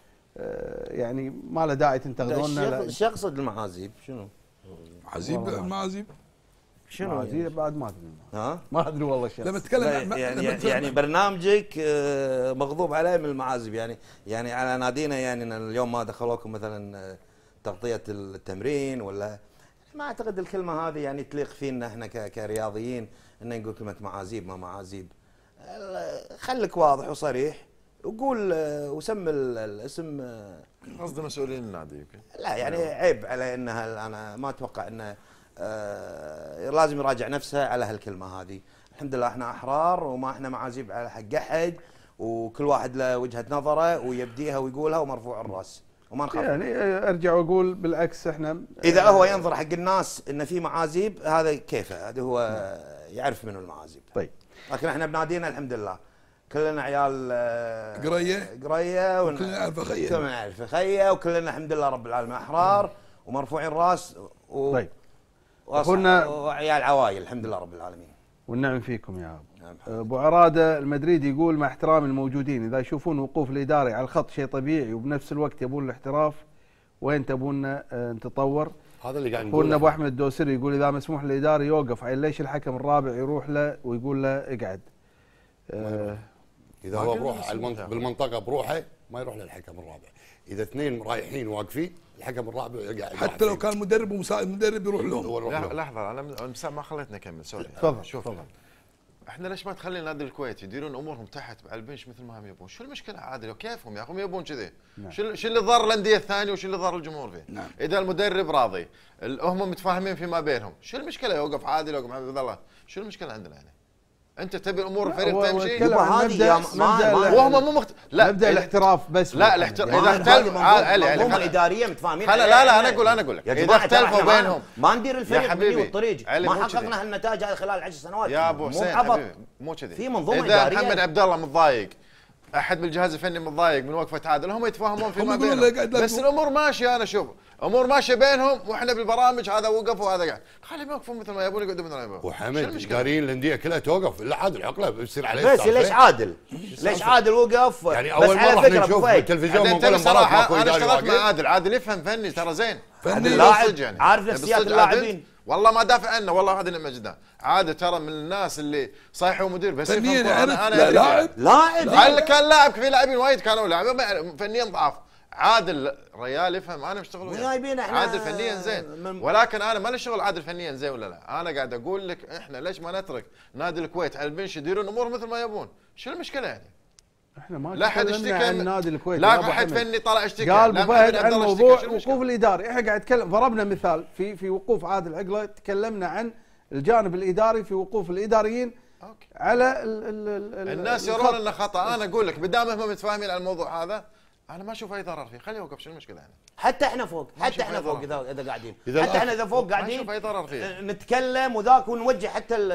يعني ما له داعي تنتقدونا؟ ايش يقصد المعازيب؟ شنو؟ معازيب المعازيب شنو؟ معازيب بعد ما ادري، ها؟ ما ادري والله شيء. لما تتكلم يعني يعني, يعني برنامجك مغضوب عليه من المعازيب، يعني يعني على نادينا، يعني اليوم ما دخلوكم مثلا تغطيه التمرين ولا؟ ما اعتقد الكلمه هذه يعني تليق فينا احنا كرياضيين ان نقول كلمه معازيب ما معازيب. خليك واضح وصريح وقول وسم الاسم. قصد مسؤولين النادي يمكن. لا يعني عيب على انها، انا ما اتوقع انه آه لازم يراجع نفسه على هالكلمه هذه. الحمد لله احنا احرار وما احنا معازيب على حق احد، وكل واحد له وجهه نظره ويبديها ويقولها ومرفوع الراس وما نخاف. يعني ارجع واقول بالعكس احنا اذا هو ينظر حق الناس ان في معازيب هذا كيفه، هذا هو يعرف منو المعازيب. طيب لكن احنا بنادينا الحمد لله كلنا عيال قريه قريه وكلنا نعرف خيه، كلنا نعرف خيه، وكلنا الحمد لله رب العالمين احرار ومرفوعين راس و... طيب وقلنا وعيال عوايل الحمد لله رب العالمين. والنعم فيكم يا ابو. ابو عراده المدريدي يقول مع احترام الموجودين، اذا يشوفون وقوف الاداري على الخط شيء طبيعي وبنفس الوقت يبون الاحتراف، وين تبون نتطور؟ هذا اللي قاعد نقول. اخونا ابو احمد الدوسري يقول اذا مسموح للاداري يوقف، ليش الحكم الرابع يروح له ويقول له اقعد؟ آه اذا هو بروح بالمنطقه بروحه ما يروح للحكم الرابع، اذا اثنين رايحين واقفين الحكم الرابع يقعد. حتى لو كان مدرب ومساعد مدرب يروح لهم. لحظه انا ما خليتني اكمل، سوري. تفضل. شوف تفضل. احنا ليش ما تخلي نادي الكويت يديرون امورهم تحت على البنش مثل ما هم يبون؟ شو المشكله عادي؟ كيفهم يا اخي، هم يبون كذي. نعم. شو شو اللي ضر الانديه الثانيه وشو اللي ضر الجمهور فيه؟ نعم. اذا المدرب راضي، هم متفاهمين فيما بينهم، شو المشكله يوقف عادل يوقف عبد الله؟ شو المشكله عندنا يعني؟ انت تبي الامور الفريق تمشي؟ هذه وهم مو مخت... لا مبدا الاحتراف بس. لا الاحتراف اذا اختلفوا المنظومه الاداريه متفاهمين. لا لا لا انا اقول انا اقول لك اذا اختلفوا بينهم ما ندير الفريق مني والطريق، ما حققنا هالنتائج هذه خلال عشر سنوات يا ابو حسين حبيبي مو كذي. في منظومه اذا اداريه. محمد عبد الله متضايق، احد من الجهاز الفني متضايق من وقفه عادل، هم يتفاهمون فيما بينهم، بس الامور ماشيه. انا شوف امور ماشيه بينهم واحنا بالبرامج هذا وقف وهذا قاعد، خليهم يوقفون مثل ما يبون يقعدون مثل ما يبون. وحمد اداريين الانديه كلها توقف الا عادل عقله بيصير عليه. بس ليش عادل؟ ليش عادل وقف؟ يعني اول مره احنا نشوف بالتلفزيون نقول مباراه انا اشتغلت مع عادل، عادل يفهم فني ترى زين، فني لاعب يعني عارف نفسيات اللاعبين. والله ما دافع عنه، والله هذا نعمه جدا. عادل ترى من الناس اللي صحيح ومدير بس فنيا انا انا لاعب لاعب كان لاعب، في لاعبين وايد كانوا لاعب فنيا ضعاف. عادل ريال يفهم انا مشتغل وياه، عادل فنيا زين، ولكن انا ما لي شغل عادل فنيا زين ولا لا. انا قاعد اقول لك احنا ليش ما نترك نادي الكويت على البنش يديرون امور مثل ما يبون؟ شو المشكله يعني؟ احنا ما لا حد اشتكى عن نادي الكويت، لا حد فني طلع اشتكى، قال ابو فهد عن موضوع وقوف الاداري. احنا قاعد نتكلم، ضربنا مثال في في وقوف عادل عقله، تكلمنا عن الجانب الاداري في وقوف الاداريين أوكي. على ال ال ال الناس يرون انه خطا. انا اقول لك بدام هم متفاهمين على الموضوع هذا انا ما اشوف اي ضرر فيه، خليه يوقف. شو المشكله يعني؟ حتى احنا فوق، حتى احنا فوق اذا اذا قاعدين، إذا حتى احنا اذا فوق قاعدين ما اشوف اي ضرر فيه، نتكلم وذاك ونوجه حتى ال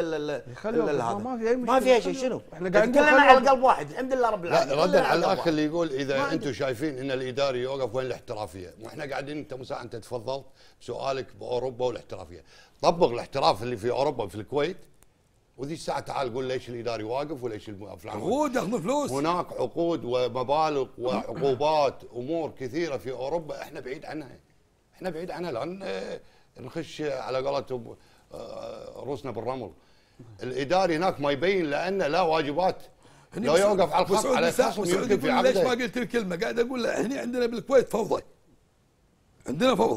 ال هذا ما في اي مشكله، ما فيها شيء. شنو؟ احنا قاعدين نتكلم على قلب واحد الحمد لله رب العالمين. لا ردا على الاخ اللي يقول اذا انتم شايفين ان الاداري يوقف وين الاحترافيه؟ واحنا قاعدين، انت مساء انت تفضلت بسؤالك باوروبا والاحترافيه، طبق الاحتراف اللي في اوروبا في الكويت، وذي الساعه تعال قول ليش الاداري واقف وليش الفلان عقود ياخذ فلوس. هناك عقود ومبالغ وعقوبات امور كثيره في اوروبا احنا بعيد عنها، احنا بعيد عنها لان نخش على قولتهم روسنا بالرمل. الاداري هناك ما يبين لانه لا واجبات، لو يوقف على الخط على خصم يمكن في عقده. ليش ما قلت الكلمه؟ قاعد اقول له هنا عندنا بالكويت فوضى، عندنا فوضى.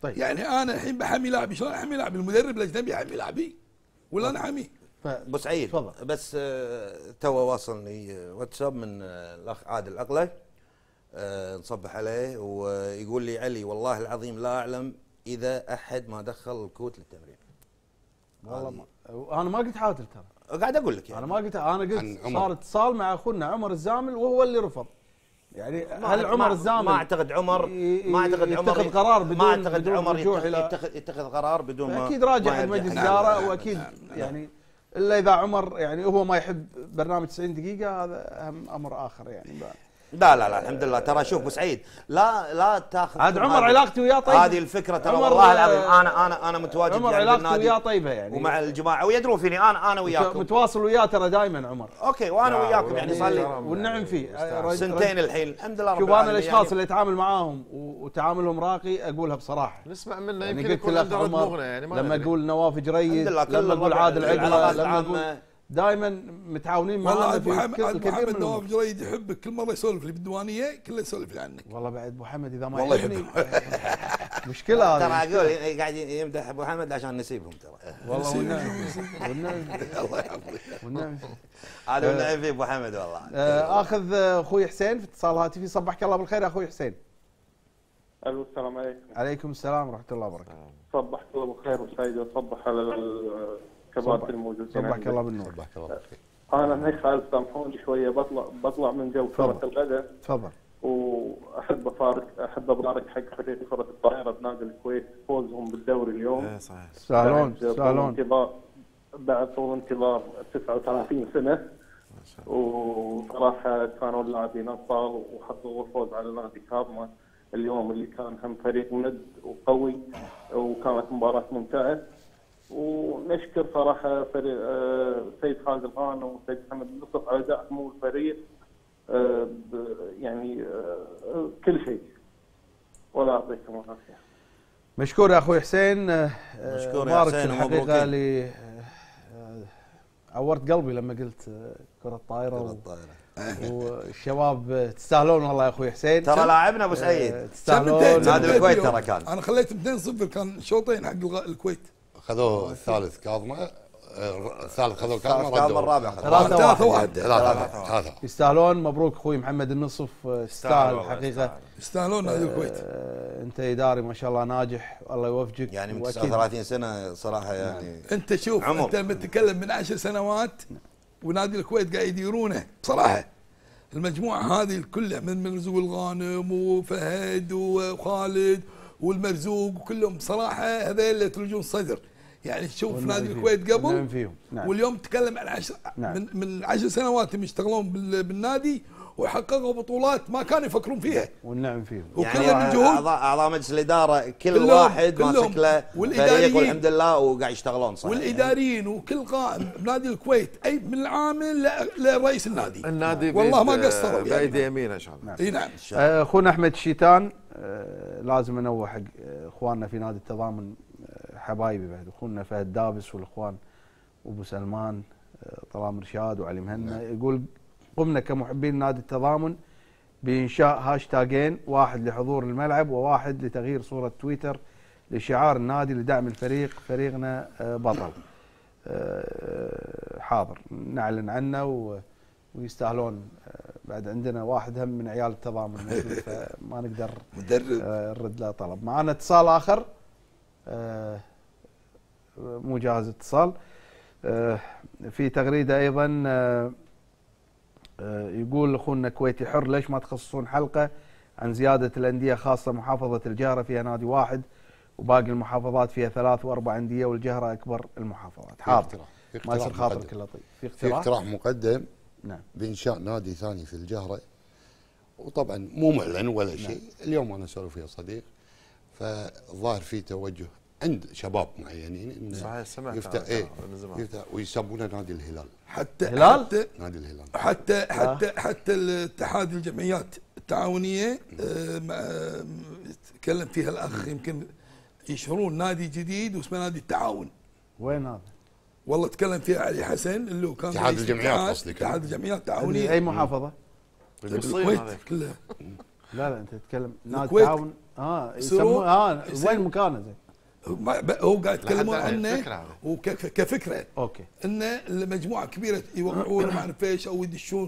طيب يعني انا الحين بحمي لاعبي، شلون احمي لاعبي؟ المدرب الاجنبي يحمي لاعبي ولا انا حميه؟ ابو سعيد تفضل. بس آه تو واصلني واتساب من آه الاخ عادل اقله، آه نصبح عليه ويقول لي علي والله العظيم لا اعلم اذا احد ما دخل الكوت للتمرين. والله ما انا ما قلت حاتل ترى، قاعد اقول لك يعني انا ما قلت، انا قلت صار اتصال مع اخونا عمر الزامل وهو اللي رفض. يعني هل عمر الزامل ما اعتقد عمر ما اعتقد عمر يتخذ قرار بدون ما اعتقد بدون عمر يتخذ, يتخذ, يتخذ قرار بدون ما اكيد راجع مجلس اداره واكيد يعني الا اذا عمر يعني هو ما يحب برنامج تسعين دقيقه، هذا اهم امر اخر يعني. لا لا لا الحمد لله. ترى شوف ابو سعيد لا لا تاخذ عاد عمر علاقتي وياه طيبه، هذه الفكره ترى والله العظيم انا انا انا متواجد عمر يعني علاقتي وياه طيبه يعني ومع الجماعه ويدرون فيني انا انا وياكم متواصل وياه ترى دائما عمر. اوكي وانا وياكم يعني صار لي والنعم فيه سنتين الحين الحمد لله رب العالمين. شوف انا الاشخاص يعني اللي اتعامل معاهم وتعاملهم راقي اقولها بصراحه، نسمع منه يعني يمكن يكون عنده رد مغنى يعني ما لما اقول نواف جريد، لما اقول عادل عقله، لما اقول دائما متعاونين معنا في محمد نواف جريد يحبك، كل مره يسولف لي بالديوانيه كله يسولف لي عنك. والله بعد ابو حمد اذا ما يحبني مشكله هذه. ترى اقول قاعد يمدح ابو حمد عشان نسيبهم ترى والله والنعم والنعم الله يحفظك والنعم هذا والنعم في ابو حمد والله. اخذ اخوي حسين في اتصال هاتفي. صبحك الله بالخير يا اخوي حسين. الو السلام عليكم. عليكم السلام ورحمه الله وبركاته. صبحك الله بالخير وسعيد وصبح على الكباتن الموجودين. صبحك الله بالنور. صبحك الله بالخير. انا معي خالد سامحوني شويه بطلع بطلع من جو كره القدم. تفضل. واحب ابارك احب ابارك حق فريق كره الطائره بنادي الكويت فوزهم بالدوري اليوم. ايه صحيح. سالون سالون بعد طول انتظار تسعة وثلاثين سنه. وصراحه كانوا اللاعبين ابطال وحققوا الفوز على نادي كارما اليوم اللي كان هم فريق ند وقوي، وكانت مباراه ممتعه. ونشكر صراحه فريق سيد خالد الغانم وسيد محمد النصف على دعمهم الفريق يعني كل شيء، ولا يعطيكم العافيه. مشكور يا اخوي حسين. مشكور يا حسين الحقيقه لي عورت قلبي لما قلت كره الطائره والشباب تستاهلون والله يا اخوي حسين. ترى لاعبنا ابو سعيد تستاهلون. نادي الكويت ترى كان انا خليت اثنين صفر كان شوطين حق الكويت. خذوه الثالث كاظمه، الثالث خذوه كاظمه، كاظمه الرابع ثلاثة واحد ثلاثة. يستاهلون. مبروك اخوي محمد النصف، تستاهل الحقيقه، يستاهلون نادي الكويت. انت اداري ما شاء الله ناجح والله يوفقك. يعني من تسعة وثلاثين سنه صراحه يعني انت شوف عمر. انت لما تتكلم من عشر سنوات ونادي الكويت قاعد يديرونه بصراحه. المجموعه هذه كلها من مرزوق الغانم وفهد وخالد والمرزوق وكلهم بصراحه هذول يترجون صدر. يعني شوف نادي الكويت قبل فيهم. نعم. واليوم تكلم عن عشر نعم. من من عشر سنوات يشتغلون بالنادي وحققوا بطولات ما كانوا يفكرون فيها. والنعم فيهم. يعني اعضاء اعضاء مجلس الاداره كل كلهم واحد ماسك له فريق والحمد لله وقاعد يشتغلون صح. والاداريين وكل قائم بنادي الكويت اي من العامل لرئيس النادي. النادي والله ما قصروا بايد يمين ان شاء الله. اي نعم. اخونا احمد الشيتان لازم انوه حق اخواننا في نادي التضامن حبايبي بعد اخونا فهد دابس والاخوان وابو سلمان طلال مرشاد وعلي مهنا. يقول قمنا كمحبين نادي التضامن بانشاء هاشتاجين، واحد لحضور الملعب وواحد لتغيير صوره تويتر لشعار النادي لدعم الفريق، فريقنا بطل. حاضر نعلن عنه ويستاهلون. بعد عندنا واحد هم من عيال التضامن موجود فما نقدر نرد له طلب. معنا اتصال اخر مو جاهز اتصال. في تغريده ايضا يقول اخونا كويتي حر ليش ما تخصصون حلقه عن زياده الانديه، خاصه محافظه الجهره فيها نادي واحد وباقي المحافظات فيها ثلاث واربع انديه والجهره اكبر المحافظات. حاضر ما يصير خاطرك الا طيب. في اقتراح, في اقتراح مقدم نعم بانشاء نادي ثاني في الجهره، وطبعا مو معلن ولا شيء. نعم. اليوم انا اسولف ويا صديق فالظاهر في توجه عند شباب معينين انه صحيح سمعت يفتح ايه يفتح ويسمونه نادي الهلال. حتى هلال؟ حتى نادي الهلال حتى حتى حتى الاتحاد الجمعيات التعاونيه آه تكلم فيها الاخ يمكن يشهرون نادي جديد واسمه نادي التعاون. وين هذا؟ والله تكلم فيها علي حسن اللي هو كان اتحاد الجمعيات قصدك؟ اتحاد الجمعيات التعاونيه. اي محافظه؟ الكويت كلها. لا لا انت تتكلم نادي التعاون اه يسموه اه وين مكانه زين؟ هو قاعد يتكلمون عنه وكفكره اوكي ان المجموعه كبيره يوقعون ما اعرف ايش او يدشون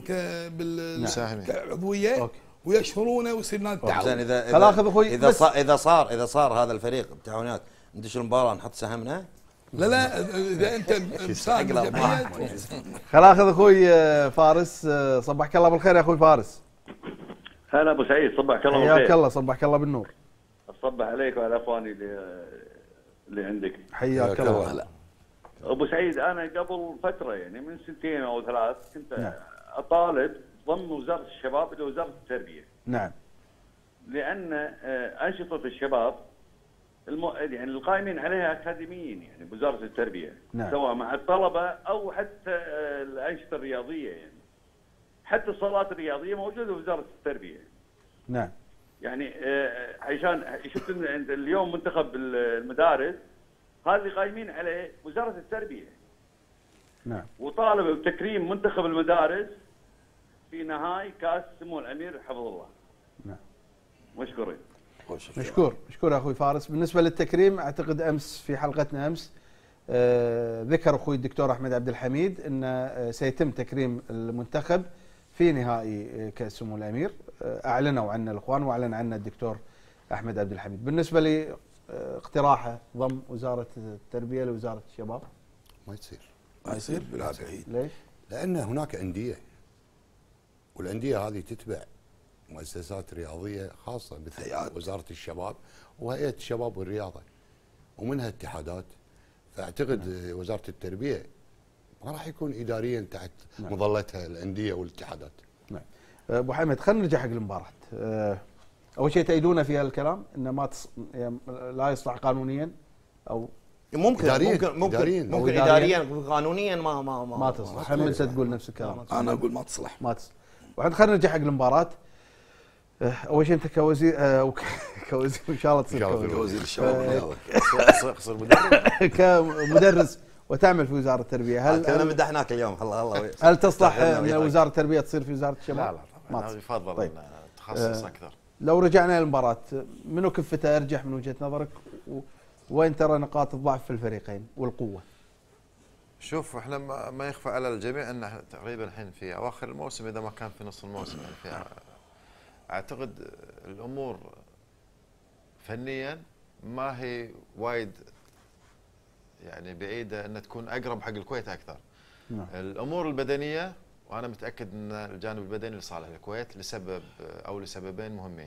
بال كعضويه ويشهرونه ويصير نادي التعاون. زين اذا اذا اذا صار اذا صار اذا صار هذا الفريق بالتعاونات ندش المباراه نحط سهمنا؟ لا لا اذا انت مساهم جمعيه. خل اخذ اخوي فارس. صبحك الله بالخير يا اخوي فارس. هلا ابو سعيد، صبحك الله بالخير. حياك الله، صبحك الله بالنور. اصبح عليك وعلى اخواني اللي اللي عندك. حياك الله. هلا ابو سعيد، انا قبل فتره يعني من سنتين او ثلاث كنت نعم. اطالب ضم وزاره الشباب الى وزاره التربيه. نعم. لان انشطه الشباب الم... يعني القائمين عليها اكاديميين يعني بوزاره التربيه. نعم. سواء مع الطلبه او حتى الانشطه الرياضيه يعني. حتى الصالات الرياضيه موجوده في وزاره التربيه. نعم. يعني عشان شفت عند اليوم منتخب المدارس هذا قايمين عليه وزاره التربيه. نعم. وطالب بتكريم منتخب المدارس في نهائي كاس سمو الامير حفظه الله. نعم. مشكورين. مشكور مشكور يا اخوي فارس. بالنسبه للتكريم اعتقد امس في حلقتنا امس آه ذكر اخوي الدكتور احمد عبد الحميد ان آه سيتم تكريم المنتخب في نهائي كاس سمو الامير. آه اعلنوا عنه الاخوان واعلن عنه الدكتور احمد عبد الحميد. بالنسبه لاقتراحه ضم وزاره التربيه لوزاره الشباب ما يصير ما يصير بلا بعيد. ليش؟ لان هناك انديه والانديه هذه تتبع مؤسسات رياضيه خاصه مثل وزاره الشباب وهيئه الشباب والرياضه ومنها اتحادات. فاعتقد نعم. وزاره التربيه ما راح يكون اداريا تحت نعم. مظلتها الانديه والاتحادات. نعم. ابو حمد خلينا نرجع حق المباراه. اول شيء تأيدون في هالكلام انه ما تص... لا يصلح قانونيا او ممكن إدارياً. ممكن ممكن إدارياً. ممكن اداريا قانونيا ما ما ما, ما تصلح. هم انت تقول نفس الكلام. انا اقول ما تصلح ما تصلح. وعند خلينا نرجع حق المباراه. اول شيء انت كوزير آه كوزير ان شاء الله تصير كوزير الشباب اقصر مدرب كمدرس وتعمل في وزاره التربيه. هل انا مدحناك اليوم الله الله هل تصلح ان وزاره التربيه تصير في وزاره الشباب؟ لا لا ما يفضل طيب. تخصص اكثر. لو رجعنا للمباراه منو كفته ارجح من وجهه نظرك وين ترى نقاط الضعف في الفريقين والقوه؟ شوف احنا ما يخفى على الجميع ان احنا تقريبا الحين في اواخر الموسم اذا ما كان في نص الموسم يعني في اعتقد الامور فنيا ما هي وايد يعني بعيده ان تكون اقرب حق الكويت اكثر. نعم. الامور البدنيه وانا متاكد ان الجانب البدني لصالح الكويت لسبب او لسببين مهمين.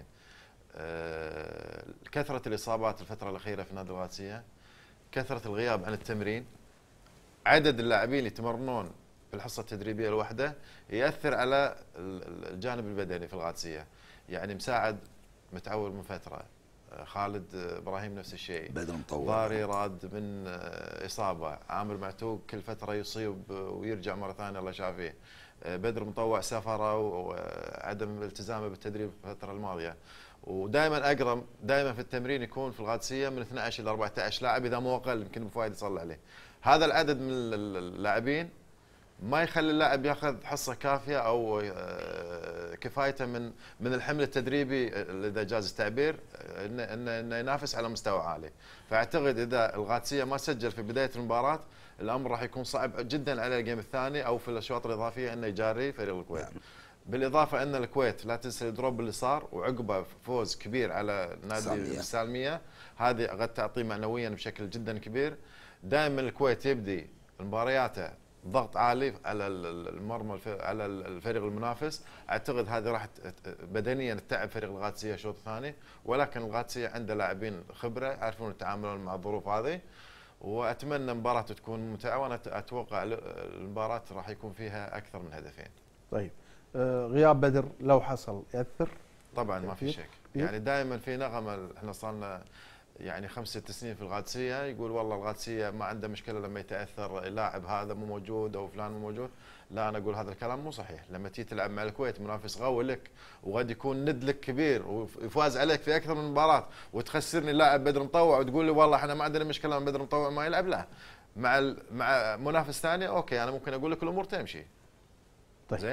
أه كثره الاصابات الفتره الاخيره في نادي القادسيه، كثره الغياب عن التمرين، عدد اللاعبين اللي يتمرنون في الحصه التدريبيه الواحده ياثر على الجانب البدني في القادسيه. يعني مساعد متعور من فتره، خالد ابراهيم نفس الشيء، بدر مطوع، ضاري راد من اصابه، عامر معتوق كل فتره يصيب ويرجع مره ثانيه الله يشافيه، بدر مطوع سفره وعدم التزامه بالتدريب الفتره الماضيه. ودائما اقرم دائما في التمرين يكون في القادسيه من اثني عشر الى أربعة عشر لاعب اذا مو اقل، يمكن ابو فايد يصلي عليه. هذا العدد من اللاعبين ما يخلي اللاعب ياخذ حصه كافيه او كفايته من من الحمل التدريبي اذا جاز التعبير انه انه ينافس على مستوى عالي. فاعتقد اذا القادسيه ما سجل في بدايه المباراه الامر راح يكون صعب جدا على الجيم الثاني او في الاشواط الاضافيه انه يجاري فريق الكويت. بالاضافه ان الكويت لا تنسى الدروب اللي صار وعقبه فوز كبير على نادي السالميه، هذه قد تعطيه معنويا بشكل جدا كبير. دائما الكويت يبدي مبارياته ضغط عالي على المرمى على الفريق المنافس. اعتقد هذه راح بدنيا تتعب فريق القادسيه الشوط الثاني، ولكن القادسيه عنده لاعبين خبره يعرفون يتعاملون مع الظروف هذه. واتمنى مباراه تكون ممتعه وانا اتوقع المباراه راح يكون فيها اكثر من هدفين. طيب آه غياب بدر لو حصل ياثر؟ طبعا ما في شك. يعني دائما في نغمه احنا صار لنا يعني خمس ست سنين في القادسيه يقول والله القادسيه ما عنده مشكله لما يتاثر اللاعب هذا مو موجود او فلان مو موجود. لا انا اقول هذا الكلام مو صحيح. لما تيجي تلعب مع الكويت منافس قوي لك وقد يكون ند لك كبير ويفاز عليك في اكثر من مباراه وتخسرني لاعب بدر مطوع وتقول لي والله احنا ما عندنا مشكله من بدر مطوع ما يلعب. لا مع مع منافس ثاني اوكي انا ممكن اقول لك الامور تمشي. طيب. زين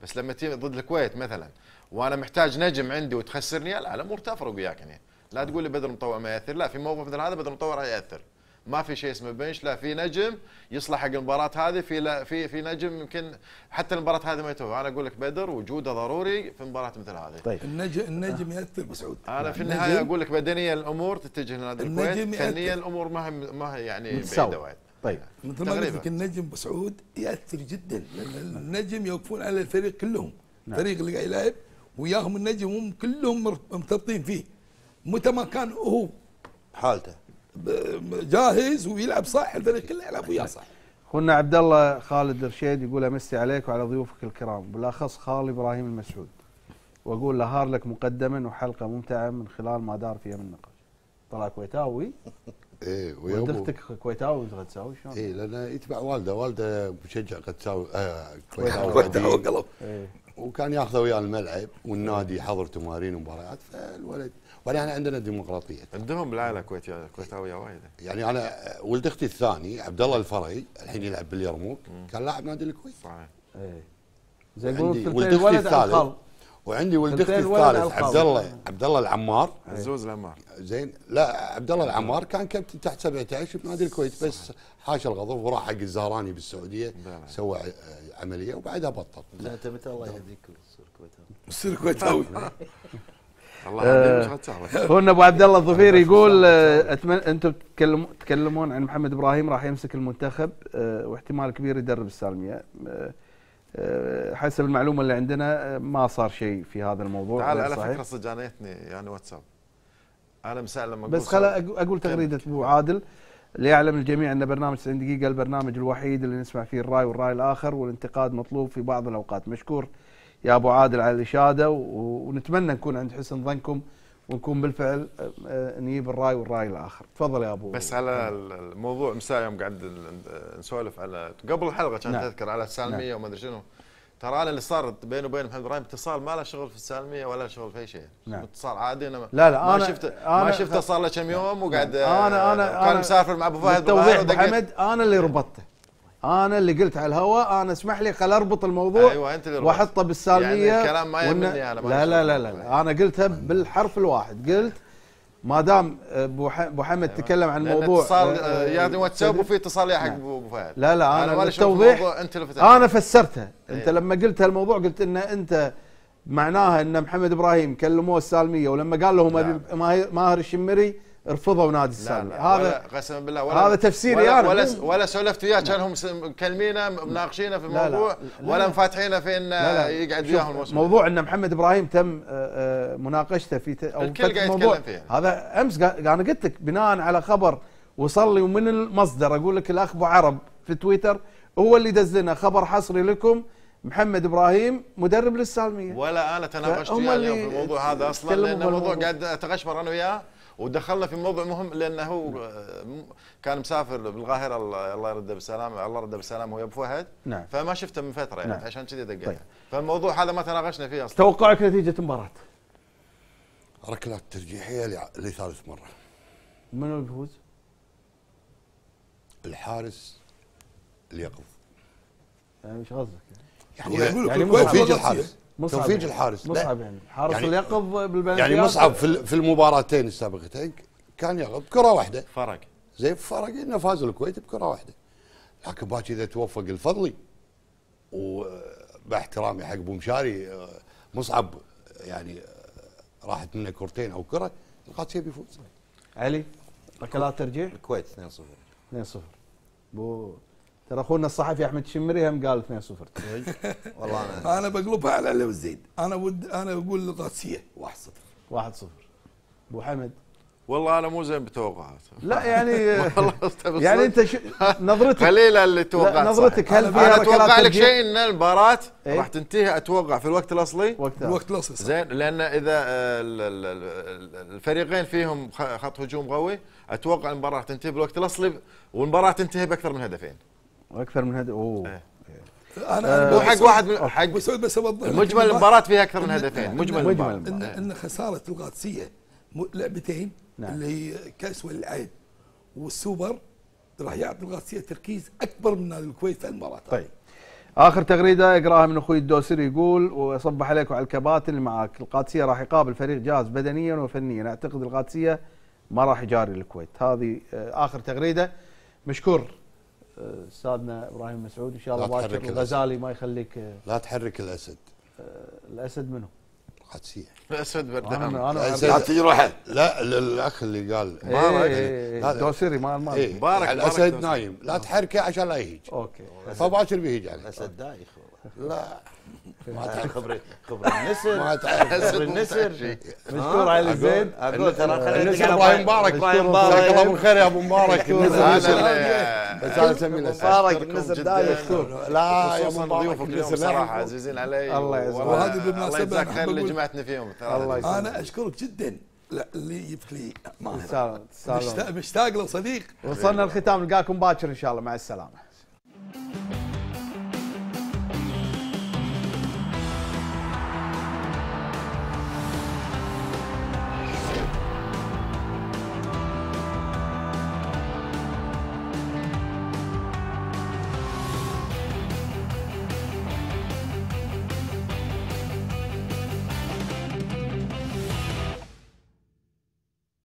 بس لما تيجي ضد الكويت مثلا وانا محتاج نجم عندي وتخسرني، لا الامور تفرق وياك يعني. لا تقول لي بدر مطوع ما ياثر، لا في موقف مثل هذا بدر مطوع راح ياثر. ما في شيء اسمه بنش، لا في نجم يصلح حق المباراه هذه، في لا في في نجم يمكن حتى المباراه هذه ما يتوه. انا اقول لك بدر وجوده ضروري في مباراه مثل هذه. طيب النجم النجم ياثر بسعود. انا في النهايه اقول لك بدنيا الامور تتجه لنادي الكويت، فنيا الامور ما هي ما هي يعني بعيده وايد. طيب مثل ما قلت لك النجم بسعود ياثر جدا، لان النجم يوقفون على الفريق كلهم. نعم. الفريق اللي قاعد يلعب وياهم النجم هم كلهم مرتبطين فيه. متى ما كان هو حالته جاهز ويلعب صح الفريق كله يلعب وياه صح. اخونا عبد الله خالد رشيد يقول امسي عليك وعلى ضيوفك الكرام، بالاخص خالي ابراهيم المسعود، واقول له هار لك مقدما وحلقه ممتعه من خلال ما دار فيها من نقاش. طلع كويتاوي. ايه ولد اختك كويتاوي غتساوي شلون؟ ايه لانه يتبع والده، والده مشجع غتساوي آه كويتاوي كويتاوي قلب. إيه. وكان ياخذه وياه الملعب والنادي يحضر تمارين ومباريات، فالولد وبعدين احنا عندنا ديمقراطيه. عندهم بالعائله كويتيه كويتاويه وايد. يعني انا ولد اختي الثاني عبد الله الفرعي الحين يلعب باليرموك، كان لاعب نادي الكويت. صحيح. ايه زي يقولون ولد اختي الثالث، وعندي ولد اختي الثالث عبد الله عبد الله العمار عزوز العمار. زين لا عبد الله العمار كان كابتن تحت سبعة عشر بنادي الكويت، بس حاشا الغضب وراح حق الزهراني بالسعوديه سوى عمليه وبعدها بطل. لا انت متى الله يهديك تصير كويتاوي. تصير كويتاوي. الله يهديك مش غتساوي. هون ابو عبد الله الظفيري يقول اتمنى انتم تتكلمون تتكلمون عن محمد ابراهيم راح يمسك المنتخب واحتمال كبير يدرب السالميه. حسب المعلومه اللي عندنا ما صار شيء في هذا الموضوع. تعال على فكره صدق جانيتني يعني واتساب. انا مساء لما بس خل اقول تغريده ابو عادل ليعلم الجميع ان برنامج تسعين دقيقه البرنامج الوحيد اللي نسمع فيه الراي والراي الاخر، والانتقاد مطلوب في بعض الاوقات. مشكور يا ابو عادل على الاشاده، ونتمنى نكون عند حسن ظنكم ونكون بالفعل نجيب الراي والراي الاخر. تفضل يا ابو. بس على الموضوع مساء يوم قاعد نسولف على قبل الحلقه كان نعم. تذكر على السالميه نعم. وما ادري شنو. ترى انا اللي صار بيني وبين محمد ابراهيم اتصال ما له شغل في السالميه ولا شغل في اي شيء. نعم. اتصال عادي. انا لا لا ما أنا شفته أنا ما شفته صار له كم يوم وقاعد انا انا كان مسافر مع ابو فهد. توضيح محمد انا اللي ربطته، انا اللي قلت على الهواء، انا اسمح لي خل اربط الموضوع. أيوة انت اللي واحطه بالسالميه. يعني الكلام ما يهمني انا. لا لا لا, لا انا قلتها بالحرف الواحد. قلت ما دام ابو حمد أيوة. تكلم عن الموضوع اتصال يعني واتساب وفي اتصال حق ابو فهد. لا لا انا, أنا التوضيح انت اللي انا فسرتها. أيوة. انت لما قلت هالموضوع قلت ان انت معناها ان محمد ابراهيم كلموه السالميه، ولما قال لهم ماهر الشمري رفضوا نادي السالميه. هذا قسما بالله ولا هذا تفسيري ولا انا. ولا, ولا سولفت وياه كانهم مكلمينه مناقشينه في الموضوع. لا لا لا ولا مفاتحينه في انه يقعد وياهم الموضوع. موضوع ان محمد ابراهيم تم مناقشته في او الكل قاعد يتكلم فيه. هذا امس انا قلت لك بناء على خبر وصل لي ومن المصدر. اقول لك الاخ ابو عرب في تويتر هو اللي دز لنا خبر حصري لكم، محمد ابراهيم مدرب للسالميه. ولا انا تناقشت وياه اليوم في الموضوع هذا اصلا، لان الموضوع قاعد اتغشمر انا وياه ودخلنا في موضوع مهم، لانه هو كان مسافر بالقاهره الله يرده بالسلامه، الله يرده بالسلامه ويا ابو فهد. نعم. فما شفته من فتره يعني. نعم. عشان كذي دقيقه. طيب. فالموضوع هذا ما تناقشنا فيه اصلا. توقعك نتيجه المباراه؟ ركلات ترجيحيه لثالث مره. منو اللي بيفوز؟ الحارس اليقظ. يعني ايش قصدك؟ يعني يعني توفيق الحارس. توفيق الحارس. مصعب يعني الحارس يعني اليقظ بالبلنتيات. يعني مصعب في في المباراتين السابقتين كان يقظ بكره واحده. فرق. زي فرق انه فاز الكويت بكره واحده. لكن باكر اذا توفق الفضلي وباحترامي حق ابو مشاري مصعب يعني راحت منه كرتين او كره القادسيه بيفوز. علي ركلات ترجيح الكويت اثنين صفر. اثنين صفر. بو ترى اخونا الصحفي احمد الشمري هم قال اثنين صفر. والله انا انا بقلبها على علي والزيد. انا ود انا بقول القادسيه واحد صفر. واحد صفر. ابو حمد والله انا مو زين بتوقعات. لا يعني يعني انت ش... نظرتك قليله اللي توقعت. نظرتك هل فيها انا اتوقع لك شيء ان المباراه ايه؟ راح تنتهي اتوقع في الوقت الاصلي. الوقت الاصلي زين، لان اذا الفريقين فيهم خط هجوم قوي اتوقع المباراه راح تنتهي بالوقت الاصلي، والمباراه تنتهي باكثر من هدفين. واكثر من هدف. اوه ايه. انا مو حق واحد من حق بس بس مجمل المباراه فيها اكثر من هدفين. مجمل المباراه ان, إن خساره القادسيه لعبتين. نعم. اللي هي كاس والعين والسوبر راح يعطي القادسيه تركيز اكبر من نادي الكويت في المباراه. طيب اخر تغريده اقراها من اخوي الدوسري، يقول وصبح عليك وعلى الكباتن اللي معاك، القادسيه راح يقابل فريق جاهز بدنيا وفنيا، اعتقد القادسيه ما راح يجاري الكويت. هذه اخر تغريده. مشكور استاذنا ابراهيم مسعود، ان شاء الله باكر الغزالي ما يخليك. لا تحرك الاسد. الاسد منو؟ القادسيه. الاسد بردان. لا تجي روحه. لا الاخ اللي قال مبارك دوسري ما ما مبارك الاسد نايم، لا تحركه عشان لا يهيج. اوكي. فباكر بيهيج عليه. الاسد دايخ. لا ما تعرف خبر خبر النسر. ما تعرف خبر النسر. مشكور علي زين. اقول ترى النسر ابراهيم مبارك. ابراهيم مبارك. جزاك الله بالخير يا ابو مبارك. بس انا اسميه الاسد. مبارك النسر دايخ. لا يا خصوصا ضيوفك اليوم صراحه عزيزين علي. الله يعزك. وهذه بالمناسبه الله يجزاك خير اللي جمعتنا فيهم. الله يسلمك. انا اشكرك جدا. لا اللي جبت لي مشتاق مشتاق له صديق. وصلنا الختام، نلقاكم باكر ان شاء الله، مع السلامه.